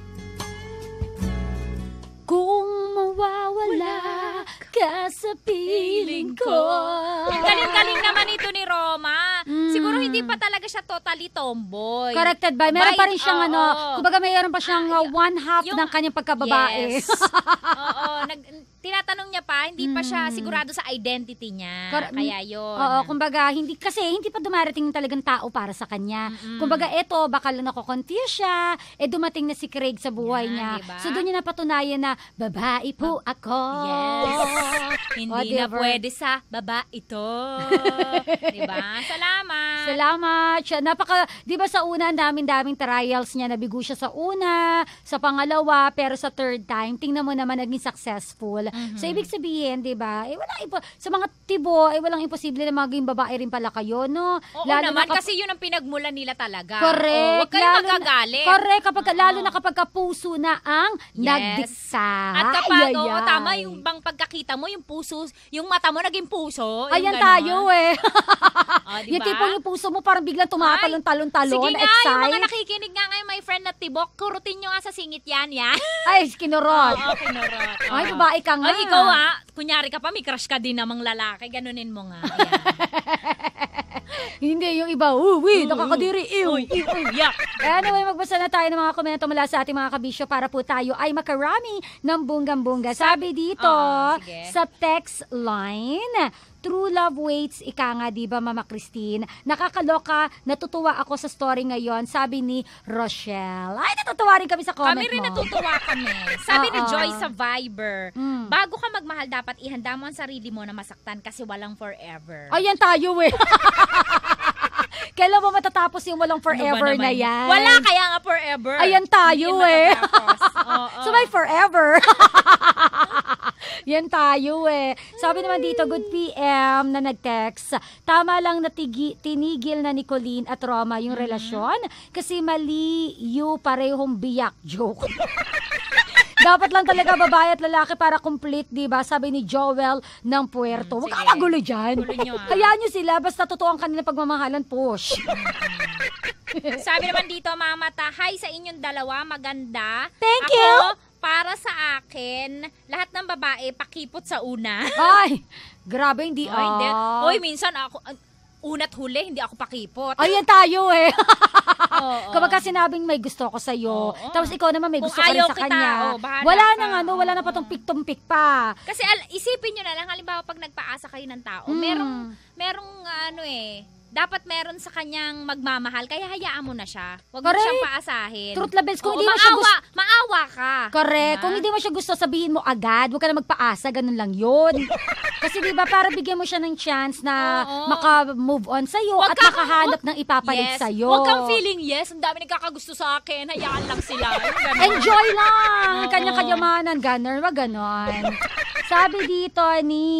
Kung mawawala ka sa piling ko. Ang galing-galing naman ito ni Roma. Siguro hindi pa talaga siya totally tomboy. Corrected by. Meron pa rin siyang oo. kumbaga mayroon pa siyang one half ng kanyang pagkababae. Yes. Oo. Tinatanong niya pa, hindi pa siya sigurado sa identity niya. Kaya yun. Oo, kumbaga, hindi pa dumarating talagang tao para sa kanya. Kumbaga, eto, baka lang nako-confuse siya, dumating na si Craig sa buhay niya. Diba? So, doon niya napatunayan na, babae po ako. Yes. Hindi na pwede sa babae ito. Diba? Salamat. Di ba sa una, daming trials niya, nabigo siya sa una, sa pangalawa, pero sa third time, tingnan mo naman, naging successful. So, ibig sabihin, di ba, sa mga tibo, walang imposible na maging babae rin pala kayo, no? Oo naman, kasi yun ang pinagmulan nila talaga. Correct. Huwag kayo magagalit. Correct, lalo na kapag puso na ang nagdikta. At kapag, tama, yung bang pagkakita mo, yung puso, yung mata mo naging puso. Ayan tayo Diba? Yung tipong yung puso mo parang biglang tumatalon-talon-talon, sige nga, excite. yung mga nakikinig nga ngayon, my friend na tibok, kurutin nyo nga sa singit yan. Ay, kinurot. Oo, kinurot. Ay, babae ka nga. Ay, ikaw kunyari ka pa, may crush ka din namang lalaki, ganunin mo nga. Hindi, yung iba, nakakadiri, yak. Anyway, magbasa na tayo ng mga komento mula sa ating mga kabisyo para po tayo ay makarami ng bungang-bunga. Sabi dito, sa text line, true love waits, ika nga, diba, Mama Christine? Nakakaloka, natutuwa ako sa story ngayon, sabi ni Rochelle. Ay, natutuwa rin kami sa comment mo. Kami rin natutuwa kami. Sabi ni Joy sa Viber, bago ka magmahal, dapat ihanda mo ang sarili mo na masaktan kasi walang forever. Ayan tayo Kailan mo matatapos yung walang forever na yan? Wala, kaya nga forever. Ayan tayo So may forever. Yan tayo Sabi naman dito, good PM na nag-text. Tama lang na tinigil na ni Colleen at Roma yung relasyon kasi mali yung parehong biyak. Joke. Dapat lang talaga babae at lalaki para complete, diba? Sabi ni Joel ng Puerto. Huwag kang magulo dyan. Hayaan nyo sila, basta totoo ang kanilang pagmamahalan, push. Sabi naman dito, Mama Ta, hi sa inyong dalawa, maganda. Thank you! Para sa akin, lahat ng babae, pakipot sa una. Ay, grabe, hindi Oy, minsan ako, una't huli, hindi ako pakipot. Ayan tayo Kapag ka sinabing may gusto ko sa'yo, tapos ikaw naman may gusto ka rin sa kanya, wala na pa tong pik-tumpik pa. Kasi isipin nyo na lang, halimbawa pag nagpaasa kayo ng tao, merong dapat meron sa kanyang magmamahal, kaya hayaan mo na siya. Huwag mo siyang paasahin. Truth labels, kung hindi mo siya gusto, maawa ka. Correct. Kung hindi mo siya gusto, sabihin mo agad, huwag ka na magpaasa, ganun lang yun. Kasi diba, para bigyan mo siya ng chance na maka-move on sa'yo at makahanap ng ipapalit sa'yo. Huwag kang feeling, ang dami nagkakagusto sa akin, hayaan lang sila. Enjoy lang! Kanya-kanyamanan, wag ganon. Sabi dito ni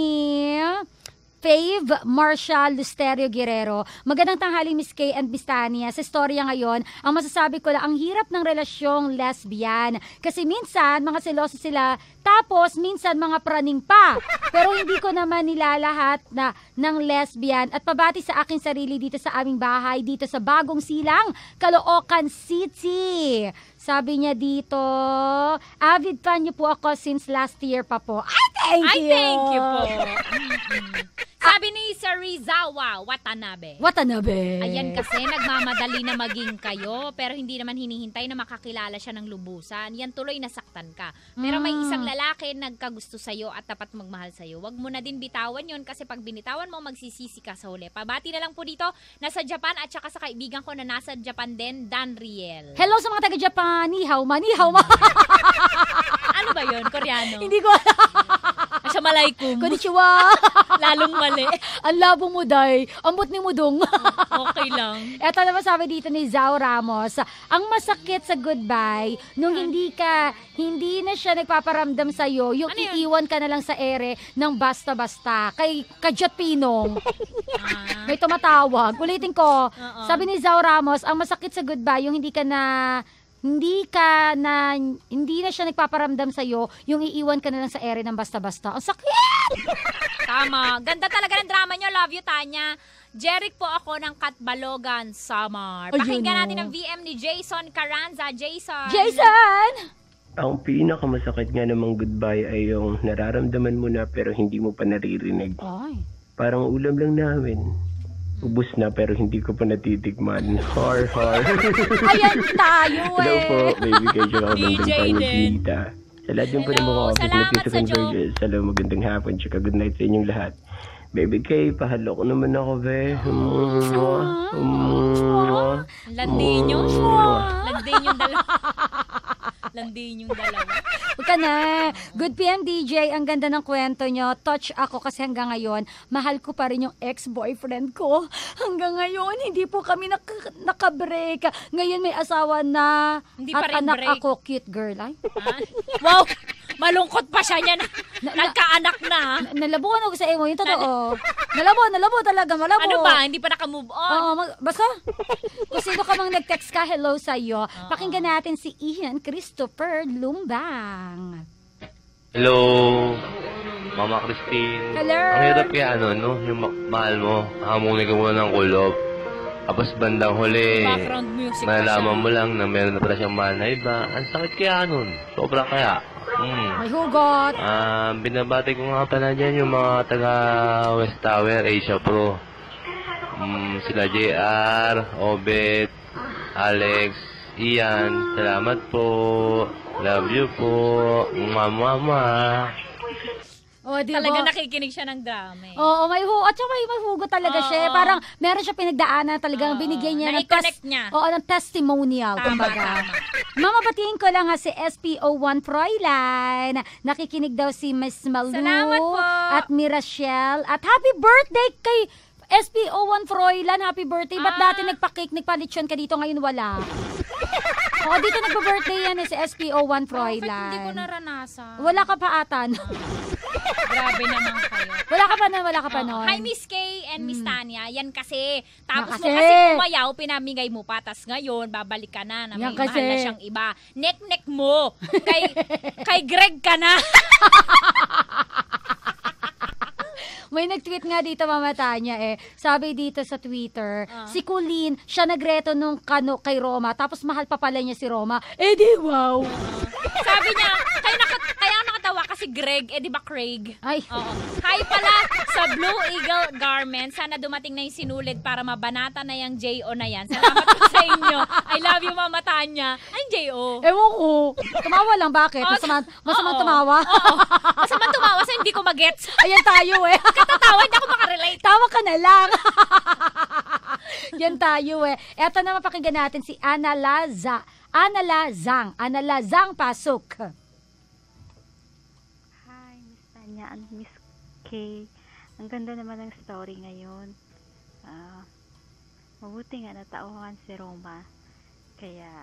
Fave Marcia Lusterio Guerrero. Magandang tanghali, Miss Kay and Miss Tania. Sa storya ngayon, ang masasabi ko lang, ang hirap ng relasyong lesbian. Kasi minsan, mga seloso sila, tapos minsan mga praning pa. Pero hindi ko naman nilalahat na ng lesbian at pabati sa aking sarili dito sa aming bahay, dito sa Bagong Silang, Caloocan City. Sabi niya dito, avid fan niyo po ako since last year pa po. Thank you po. Sabi ni Sarizawa Watanabe. Ayan kasi, nagmamadali na maging kayo, pero hindi naman hinihintay na makakilala siya ng lubusan. Yan tuloy nasaktan ka. Pero may isang lalaki nagkagusto sa'yo at tapat magmahal sa'yo. Wag mo na din bitawan yon kasi pag binitawan mo, magsisisi ka sa huli. Pabati na lang po dito, nasa Japan at saka sa kaibigan ko na nasa Japan din, Dan Riel. Hello sa mga taga-Japan. Ni hao ma. Ano ba yun? Koreano? Hindi ko Assalamualaikum. Konnichiwa. Lalong mali. Ang labo mo, day. Ambot ni Mudong. Okay lang. Eto naman sabi dito ni Zao Ramos, ang masakit sa goodbye, nung hindi na siya nagpaparamdam sa'yo, yung iiwan ka na lang sa ere ng basta-basta. Kay Kadyat Pinong. May tumatawag. Ulitin ko. Sabi ni Zao Ramos, ang masakit sa goodbye, yung hindi ka na hindi na siya nagpaparamdam sa'yo, yung iiwan ka na lang sa ere ng basta-basta. Ang sakit! Tama. Ganda talaga ng drama nyo. Love you, Tanya. Jeric po ako ng Katbalogan, Samar. Pakinggan natin ang VM ni Jason Carranza. Jason! Ang pinakamasakit nga namang goodbye ay yung nararamdaman mo na pero hindi mo pa naririnig. Ay. Parang ulam lang namin. Ubus na pero hindi ko pa natitikman. Har. Ayan tayo Hello po, baby kayo siya DJ magandang din. panyagita. Sa lahat yung po ng mga office na salamat Peace sa of Convergence. Hello, magandang hapon. Tsaka good night sa inyong lahat. Baby Kay, pahalo ko naman ako, be. Landi nyo. Landi yung dalawa. Landi yung dalawa. Huwag ka na. Good PM DJ, ang ganda ng kwento nyo. Touch ako kasi hanggang ngayon, mahal ko pa rin yung ex-boyfriend ko. Hanggang ngayon, hindi po kami nakabreak. Ngayon may asawa na. Hindi at pa rin anak break. ako, cute girl. Ay. Wow! Malungkot pa siya niya. Nagkaanak na. Nalabuan ako sa emo, yung totoo. Nalabo talaga, malabo. Ano ba? Hindi pa naka-move on? Oo, basta, kung sino ka mang nag-text ka, hello sa'yo. Pakinggan natin si Ian Christopher Lumbang. Hello, Mama Christine. Hello. Ang hirap kaya no? Yung mahal mo, hamunin ka muna ng kulob. Tapos bandang huli, Background music malalaman mo lang na meron na pala siyang mahal na iba. Ang sakit kaya nun. Sobra kaya. May hugot. Binabati ko nga pala dyan yung mga taga West Tower, Asia Pro. Sila JR, Obet, Alex, Ian. Salamat po. Love you po. Mama. Talaga nakikinig siya ng drama eh. Oo, may hugot. At saka may hugot talaga siya. Parang meron siya pinagdaanan talagang binigay niya ng Na-connect niya. Oo, ng testimonial. Kumbaga. Mama, batiin ko lang si SPO1 Froylan. Nakikinig daw si Miss Malu. Salamat po. At Mirachelle. At happy birthday kay SPO1 Froylan. Happy birthday. Ba't dati nagpa-cake, nagpa-lechon ka dito, ngayon wala? Oo, dito nagpa-birthday yan si SPO1 Froylan. Hindi ko naranasan. Wala ka pa ata, no? Grabe naman kayo. Wala ka pa nun. Hi, Miss Kay and Miss Tanya. Yan kasi. Tapos Yan mo kasi. kasi pumayaw, pinamigay mo pa. Tas ngayon, babalik ka na may Yan mahal kasi. na siyang iba. Nek-nek mo. Kay Greg ka na. May nag-tweet nga dito, Mama Tanya Sabi dito sa Twitter, si Colleen, siya nagreto nung kay Roma, tapos mahal pa pala niya si Roma. Di wow. Sabi niya, kaya nakatawa kasi Greg, di ba Craig? Ay. Oo. Hi pala sa Blue Eagle Garment. Sana dumating na yung sinulid para mabanata na yung J.O. na yan. Salamat po sa inyo. I love you, Mama Tanya. Ay, J.O. Ewan ko. Tumawa lang, bakit? Masamang tumawa? Oo. Masamang tumawa sa hindi ko magets. Ayan tayo Katatawa, hindi ako makarelate. Tawa ka na lang. Yan tayo Eto na mapakinggan natin si Ana Lazang pasok. Hi, Miss Tanya and Miss Kay. Ang ganda naman ng story ngayon. Mabuti nga natauhan si Roma. Kaya,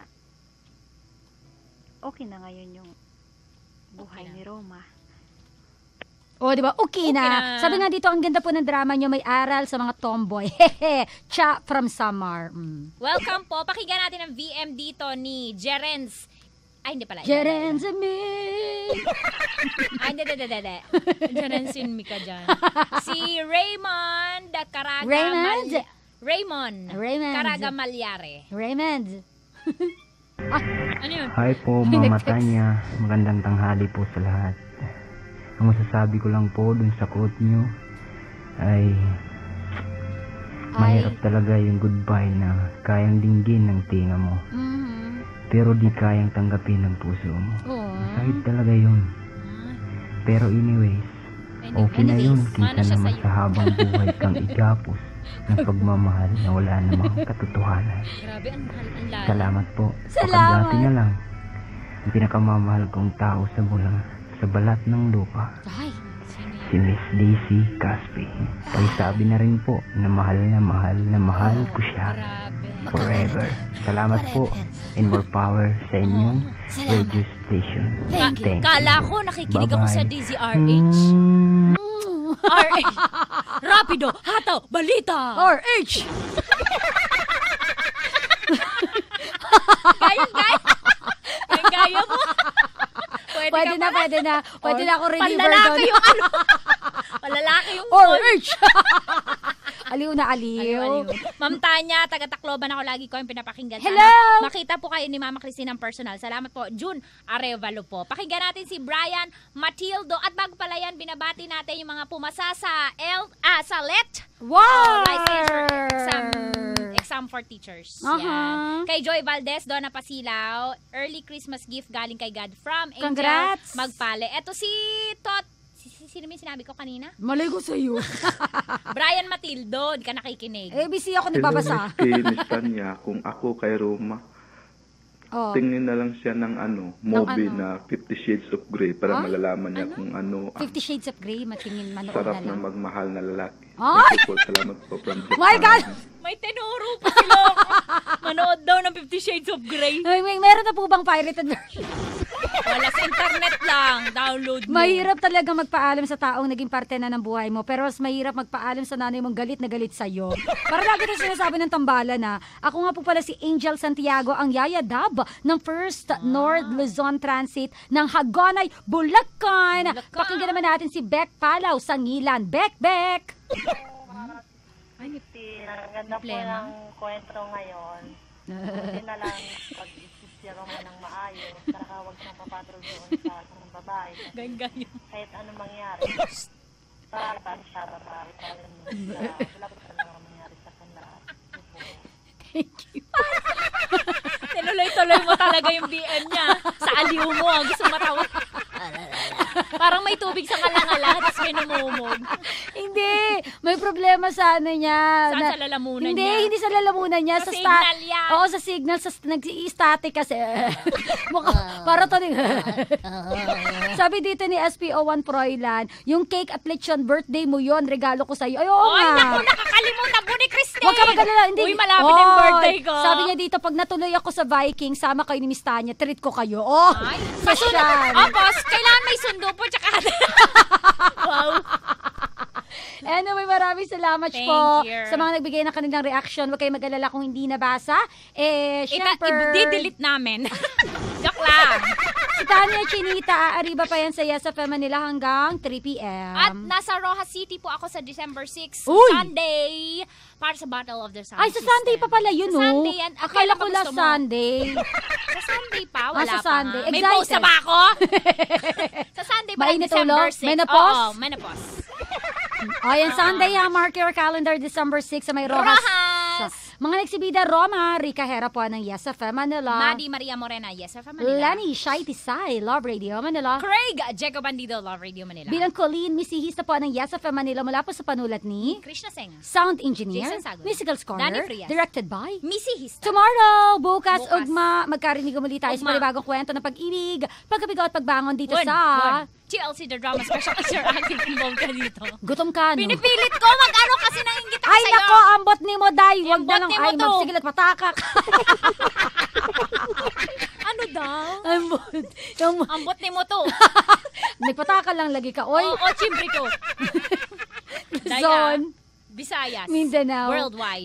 okay na ngayon yung buhay ni Roma. Di ba? Okay na. Sabi nga dito, ang ganda po ng drama nyo, may aral sa mga tomboy. Cha from Samar. Welcome po. Pakinggan natin ang VM dito ni Jerens. Ay, hindi pala. Jerens and me. Ay, hindi. Jerens and me ka dyan. Si Raymond Caraga. Raymond. Caraga Malyare. Raymond. Ano yun? Hi po, Mama Tanya. Magandang tanghali po sa lahat. Ang masasabi ko lang po dun sa quote nyo ay mahirap talaga yung goodbye na kayang dinggin ng tinga mo. Pero di kayang tanggapin ng puso mo. Masakit talaga yun. Pero anyways, okay na yun. Kisa naman sa habang buhay kang igapos ng pagmamahal na wala namang katotohanan. Grabe, ang mahal. Salamat po. Salamat. Pagkabati na lang ang pinakamamahal kong tao sa balat ng lupa. Si Miss Daisy Caspi. Pagsabi na rin po na mahal ko siya. Forever. Salamat po and more power sa inyong radio station. Thanks. Kala ko nakikinig ako sa DZRH. RH. Rapido, hataw, balita. RH. Ganyan, guys. Pwede na. Pwede na ako reliever Panlalaki doon. yung ano. Panlalaki yung Urge! Aliw na aliw. Ma'am Tanya, taga Tacloban ako, lagi ko yung pinapakinggan. Sana Hello! makita po kayo ni Mama Christine ng personal. Salamat po. June Arevalo po. Pakinggan natin si Brian Matildo. At bago pala yan, binabati natin yung mga pumasa sa LET. Wow! Exam for teachers. Yan. Kay Joy Valdez, Donna Pasilaw, early Christmas gift galing kay God from Angel Congrats! Magpale. Eto si Tot. Sino may sinabi ko kanina? Malay ko sa'yo. Brian Matildo, di ka nakikinig. ABC ako nagbabasa. Miss Tanya, kung ako kay Roma, tingin na lang siya ng movie na 50 Shades of Grey para malalaman niya kung ano 50 Shades of Grey, matingin manood sarap na lang. na magmahal na lalaki. Ay! Thank you po. Salamat po from Japan. My God! May tinuro pa sila. Manood daw ng 50 Shades of Grey. Meron na po bang pirated version? Wala, sa internet lang. Download mo. Mahirap talaga magpaalam sa taong naging parte na ng buhay mo, pero mas mahirap magpaalam sa nanay mong galit na galit sa'yo. Para lagi na sinasabi ng tambalan na, ako nga po pala si Angel Santiago, ang Yaya Dab ng First North Luzon Transit ng Hagonay, Bulacan. Pakinggan naman natin si Beck Palaw, Sangilan. Beck! Ang ganda po ng kwento ngayon. Hindi na lang pag-isisira mo ng maayos, saka huwag siyang papatrol doon sa isang babae. Kahit anong mangyari, para siya babae. Wala ko talaga mangyari sa kanila. Thank you. Tinuloy-tuloy mo talaga yung BN niya. Sa aliw mo, gusto matawa. Parang may tubig sa kalangala, tapos may namumog. Hindi. May problema sa ano niya. Saan sa lalamunan hindi, niya? Hindi sa lalamunan niya. Sa signal yan. Oo, sa signal. Nag-i-static kasi. Para to Sabi dito ni SPO1 Froilan, yung cake at lechon, birthday mo yon, regalo ko sa'yo. Ay, oo nga. Naku, nakakalimutan po ni Christine. Huwag ka mag-alala. Hindi. Uy, malapit na yung birthday ko. Sabi niya dito, pag natuloy ako sa Viking, sama kayo ni Miss Tanya, treat ko kayo. Oh, Pasyan. Opos, kailangan may sundo po, tsaka wow. Anyway, maraming salamat Thank po you. sa mga nagbigay ng kanilang reaction. Huwag kayong mag-alala kung hindi nabasa. Syempre. I-delete namin. Joke lang. Si Tanya Chinita, aariba pa yan sa Yes FM Manila hanggang 3 p.m. At nasa Rojas City po ako sa December 6, Uy! Sunday, para sa Battle of the Sound Ay, sa Sunday pa pala yun, Sa no? Sunday yan. Akala ko last Sunday. Sa Sunday pa? Wala sa Sunday. pa. May Excited. post na ba ako? Sa Sunday pa, Mainit December ulo? 6. Menopause? Oo, menopause. Ayan, Sunday ha, mark your calendar, December 6 sa may Rojas. Mga nagsibida, Roma, Rica Hera po ng Yes FM Manila. Madi Maria Morena, Yes FM Manila. Lenny Shai Tisay, Love Radio Manila. Craig Jacob Bandido, Love Radio Manila. Bilang Colleen, misihista po ng Yes FM Manila mula po sa panulat ni Krishna Senga. Sound Engineer, Jason Sago. Musical Scorer, Danny Frias. directed by Misihista. Tomorrow, bukas, ugma, magkarinig muli tayo sa panibagong kwento ng pag-ibig, pagkabigo at pagbangon dito sa... TLC The Drama Special Interactive, involved ka dito. Gutom ka, no? Pinipilit ko mag-ano kasi nangingit ako Ay, sa'yo. nako, ambot ni mo, day. Huwag na lang. Ay, to. magsigil at matakak. Ano daw? Ambot ni mo to. Nagpataka lang lagi ka, oy. Oo, chimbre ko. Luzon. Visayas. Mindanao. Worldwide.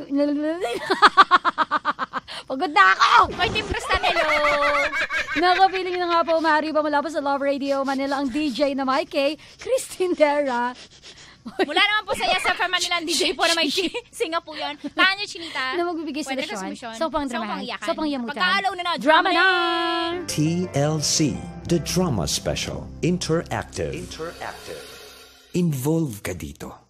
Pagod na ako! May timprestan, hello! Nakapiling na nga po, umari ba mula po sa Love Radio Manila ang DJ na may kay Christine Dera. Mula naman po sa Yes FM Manila ang DJ po na may singa po yun. Tanya Chinita. Na magbibigay sa solusyon. So pang dramahan. So pang yamutan. Pagkaalaw na na. Drama na! TLC, The Drama Special, Interactive. Involve ka dito.